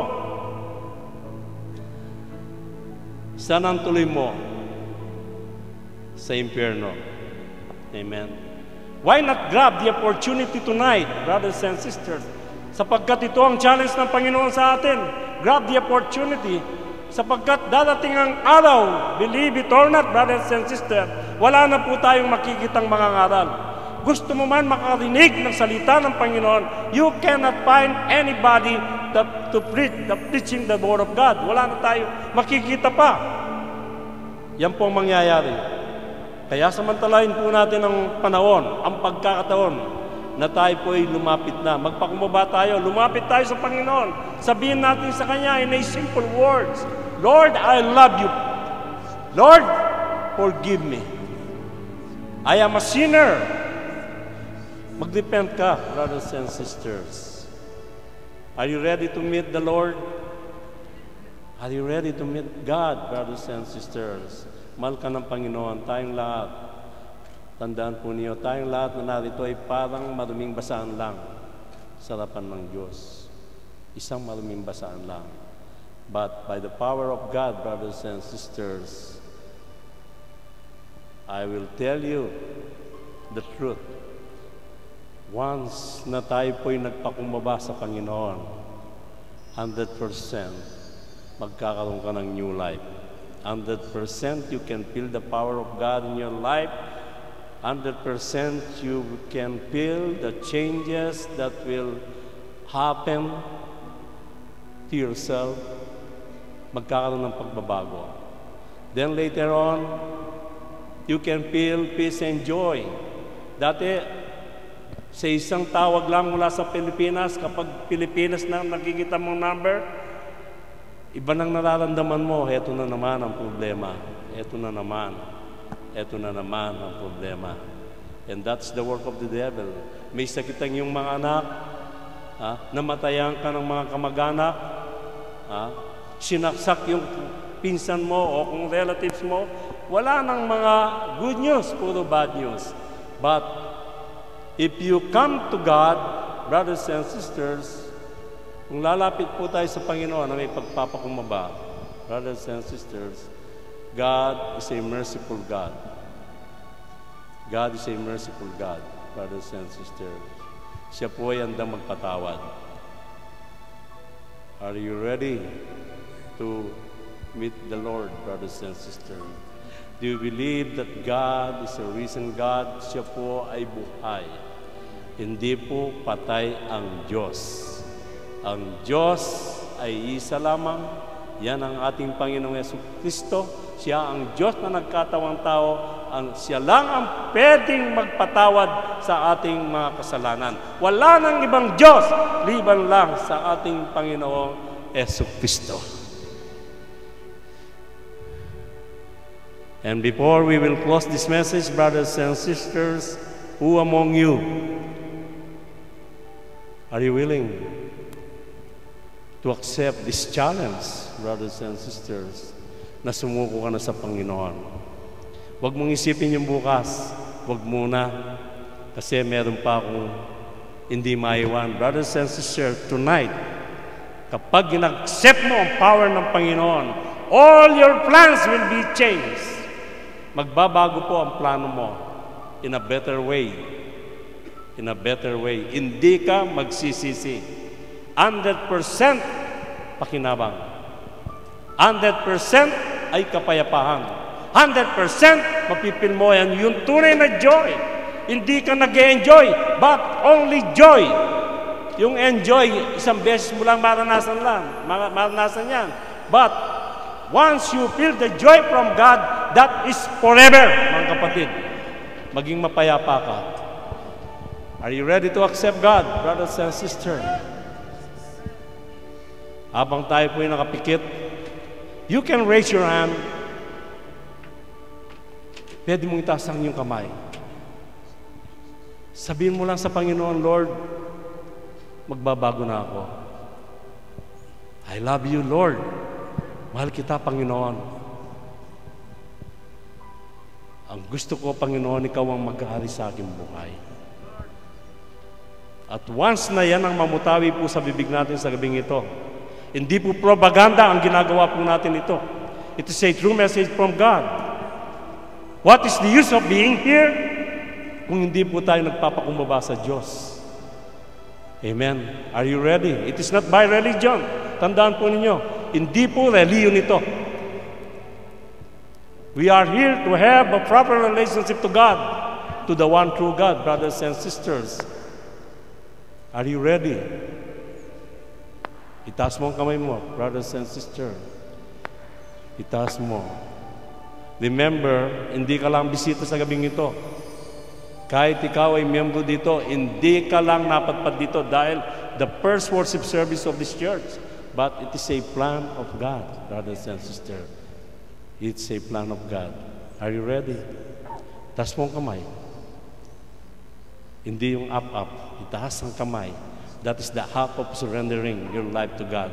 Saan ang tuloy mo? Sa impyerno. Amen. Why not grab the opportunity tonight, brothers and sisters? Sapagkat ito ang challenge ng Panginoon sa atin. Grab the opportunity. Sapagkat dadating ang araw, believe it or not, brothers and sisters, wala na po tayong makikitang mga ngaral. Gusto mo man makarinig ng salita ng Panginoon, you cannot find anybody that, to preach, the preaching the Word of God. Wala na tayo makikita pa. Yan po ang mangyayari. Kaya samantalahin po natin ang panahon, ang pagkakataon, na tayo po ay lumapit na. Magpakumbaba tayo, lumapit tayo sa Panginoon. Sabihin natin sa Kanya in a simple words, Lord, I love you. Lord, forgive me. I am a sinner. Mag-repent ka, brothers and sisters. Are you ready to meet the Lord? Are you ready to meet God, brothers and sisters? Mahal ka ng Panginoon, tayong lahat. Tandaan po niyo, tayong lahat na narito ay parang maruming basaan lang sa harapan ng Diyos. Isang maruming basaan lang. But by the power of God, brothers and sisters, I will tell you the truth. Once na tayo po'y nagpakumbaba sa Panginoon, one hundred percent magkakaroon ka ng new life. one hundred percent you can feel the power of God in your life. one hundred percent you can feel the changes that will happen to yourself. Magkakaroon ng pagbabago. Then later on, you can feel peace and joy. Dati, sa isang tawag lang mula sa Pilipinas, kapag Pilipinas na nakikita mong number, iba nang nararamdaman mo, eto na naman ang problema. Eto na naman. Eto na naman ang problema. And that's the work of the devil. May sakitan yung mga anak, ha? Namatayan ka ng mga kamag-anak, ha? Sinaksak yung pinsan mo o kung relatives mo, wala nang mga good news, puro bad news. But if you come to God, brothers and sisters, kung lalapit po tayo sa Panginoon na may pagpapakumbaba, brothers and sisters, God is a merciful God. God is a merciful God, brothers and sisters. Siya po ay handang magpatawad. Are you ready to meet the Lord, brothers and sisters? Do you believe that God is a risen God? Siya po ay buhay. Hindi po patay ang Diyos. Ang Diyos ay isa lamang. Yan ang ating Panginoong Jesucristo. Siya ang Diyos na nagkatawang tao. Ang, siya lang ang pwedeng magpatawad sa ating mga kasalanan. Wala nang ibang Diyos, liban lang sa ating Panginoong Jesucristo. And before we will close this message, brothers and sisters, who among you are you willing to accept this challenge, brothers and sisters, na sumuko ka na sa Panginoon? Huwag mong isipin yung bukas. Huwag muna. Kasi meron pa akong hindi maiwan. Brothers and sisters, tonight, kapag in-accept mo ang power ng Panginoon, all your plans will be changed. Magbabago po ang plano mo in a better way. In a better way. Hindi ka magsisisi. one hundred percent pakinabang. one hundred percent ay kapayapaan. one hundred percent mapipil mo yan yung tunay na joy. Hindi ka nag-enjoy, but only joy. Yung enjoy, isang beses mo lang maranasan lang. Maranasan yan. But once you feel the joy from God, that is forever, mga kapatid. Maging mapayapa ka. Are you ready to accept God, brothers and sisters? Habang tayo po yung nakapikit, you can raise your hand. Pwede mong itaas ang iyong kamay. Sabihin mo lang sa Panginoon, Lord, magbabago na ako. I love you, Lord. Mahal kita, Panginoon. Ang gusto ko, Panginoon, ikaw ang mag-aari sa aking buhay. At once na yan ang mamutawi po sa bibig natin sa gabing ito, hindi po propaganda ang ginagawa po natin ito. It is a true message from God. What is the use of being here kung hindi po tayo nagpapakumbaba sa Diyos? Amen. Are you ready? It is not by religion. Tandaan po ninyo, hindi po reliyon ito. We are here to have a proper relationship to God, to the one true God, brothers and sisters. Are you ready? Itaas mo ang kamay mo, brothers and sisters. Itaas mo. Remember, hindi ka lang bisita sa gabing ito. Kahit ikaw ay miyembro dito, hindi ka lang napadpad dito dahil the first worship service of this church. But it is a plan of God, brothers and sisters. It's a plan of God. Are you ready? Taas mo ang kamay. Hindi yung up-up. Itaas ang kamay. That is the act of surrendering your life to God.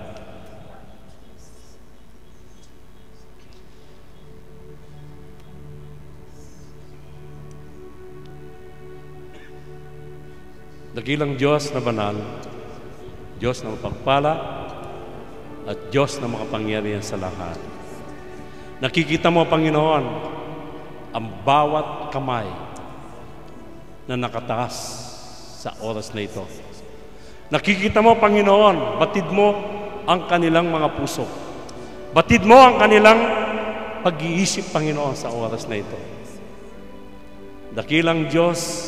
Dakilang Diyos na banal, Diyos na mapagpala, at Diyos na makapangyarihan sa lahat. Nakikita mo, Panginoon, ang bawat kamay na nakataas sa oras na ito. Nakikita mo, Panginoon, batid mo ang kanilang mga puso. Batid mo ang kanilang pag-iisip, Panginoon, sa oras na ito. Dakilang Diyos,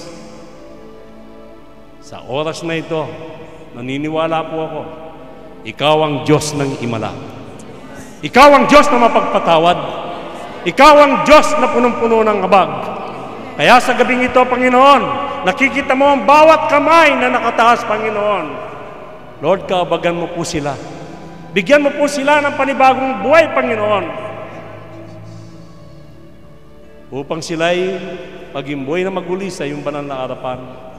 sa oras na ito, naniniwala po ako, ikaw ang Diyos ng himala. Ikaw ang Diyos na mapagpatawad. Ikaw ang Diyos na punong-puno ng habag. Kaya sa gabing ito, Panginoon, nakikita mo ang bawat kamay na nakataas, Panginoon. Lord, kaabagan mo po sila. Bigyan mo po sila ng panibagong buhay, Panginoon. Upang sila'y maging buhay na maguli sa iyong banal na harapan.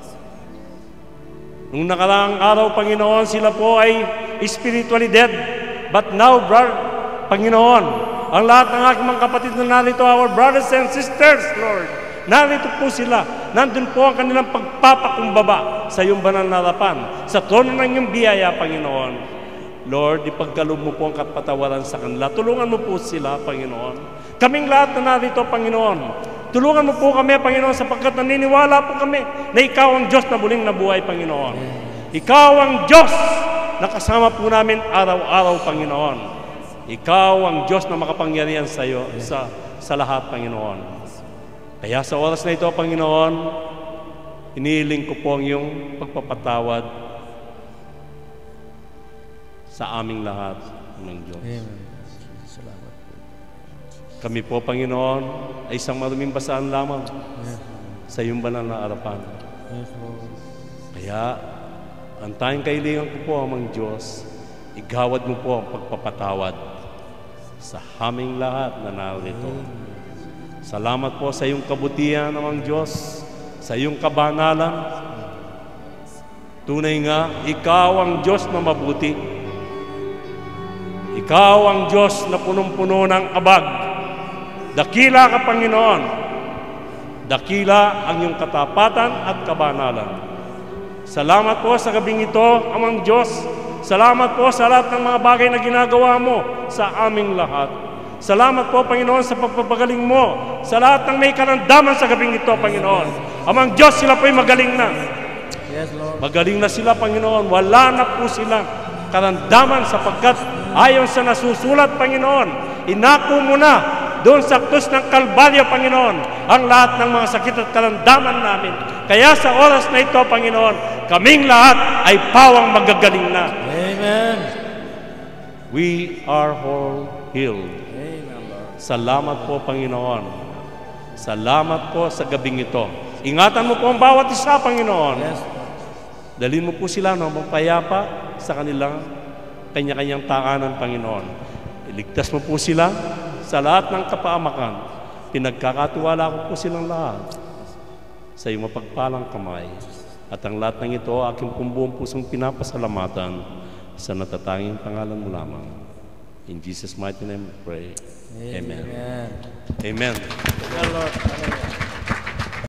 Nung nakaraang araw, Panginoon, sila po ay spiritually dead. But now, brother, Panginoon, ang lahat ng aking mga kapatid na narito, our brothers and sisters, Lord, narito po sila. Nandun po ang kanilang pagpapakumbaba sa iyong banal na harapan, sa trono ng iyong biyaya, Panginoon. Lord, ipagkaloob mo po ang kapatawaran sa kanila. Tulungan mo po sila, Panginoon. Kaming lahat na narito, Panginoon. Tulungan mo po kami, Panginoon, sapagkat naniniwala po kami na Ikaw ang Diyos na muling nabuhay, Panginoon. Ikaw ang Diyos na kasama po namin araw-araw, Panginoon. Ikaw ang Diyos na makapangyarihan sa iyo, sa, sa lahat, Panginoon. Kaya sa oras na ito, Panginoon, inihiling ko po ang iyong pagpapatawad sa aming lahat ng Diyos. Amen. Salamat po. Kami po, Panginoon, ay isang maruming basaan lamang Yes, sa iyong banal na harapan. yes, Lord. Kaya, ang tayong kailangan ko po, amang Diyos, igawad mo po ang pagpapatawad sa aming lahat na narito. Salamat po sa iyong kabutihan, amang Diyos, sa iyong kabanalan. Tunay nga, Ikaw ang Diyos na mabuti. Ikaw ang Diyos na punong-puno ng abag. Dakila ka, Panginoon. Dakila ang iyong katapatan at kabanalan. Salamat po sa gabing ito, amang Diyos. Salamat po sa lahat ng mga bagay na ginagawa mo sa aming lahat. Salamat po, Panginoon, sa pagpapagaling mo sa lahat ng may karamdaman sa gabing ito, Panginoon. Amang Diyos, sila po'y magaling na. Yes, Lord. Magaling na sila, Panginoon. Wala na po silang karamdaman sapagkat ayon sa nasusulat, Panginoon, inako mo na doon sa krus ng Kalbaryo, Panginoon, ang lahat ng mga sakit at karamdaman namin. Kaya sa oras na ito, Panginoon, kaming lahat ay pawang magagaling na. Amen. We are all healed. Amen, Lord. Salamat po, Panginoon. Salamat po sa gabing ito. Ingatan mo po ang bawat isa, Panginoon. Yes, Dalhin mo po sila ng mapayapa sa kanilang kanya-kanyang taanan, Panginoon. Iligtas mo po sila sa lahat ng kapaamakan. Pinagkakatiwala ko po silang lahat sa iyong mapagpalang kamay. At ang lahat ng ito, aking pumbuong pusong pinapasalamatan sa natatanging pangalan mo lamang. In Jesus' mighty name we pray. Amen. Amen. Amen. Thank you, Lord. Hallelujah.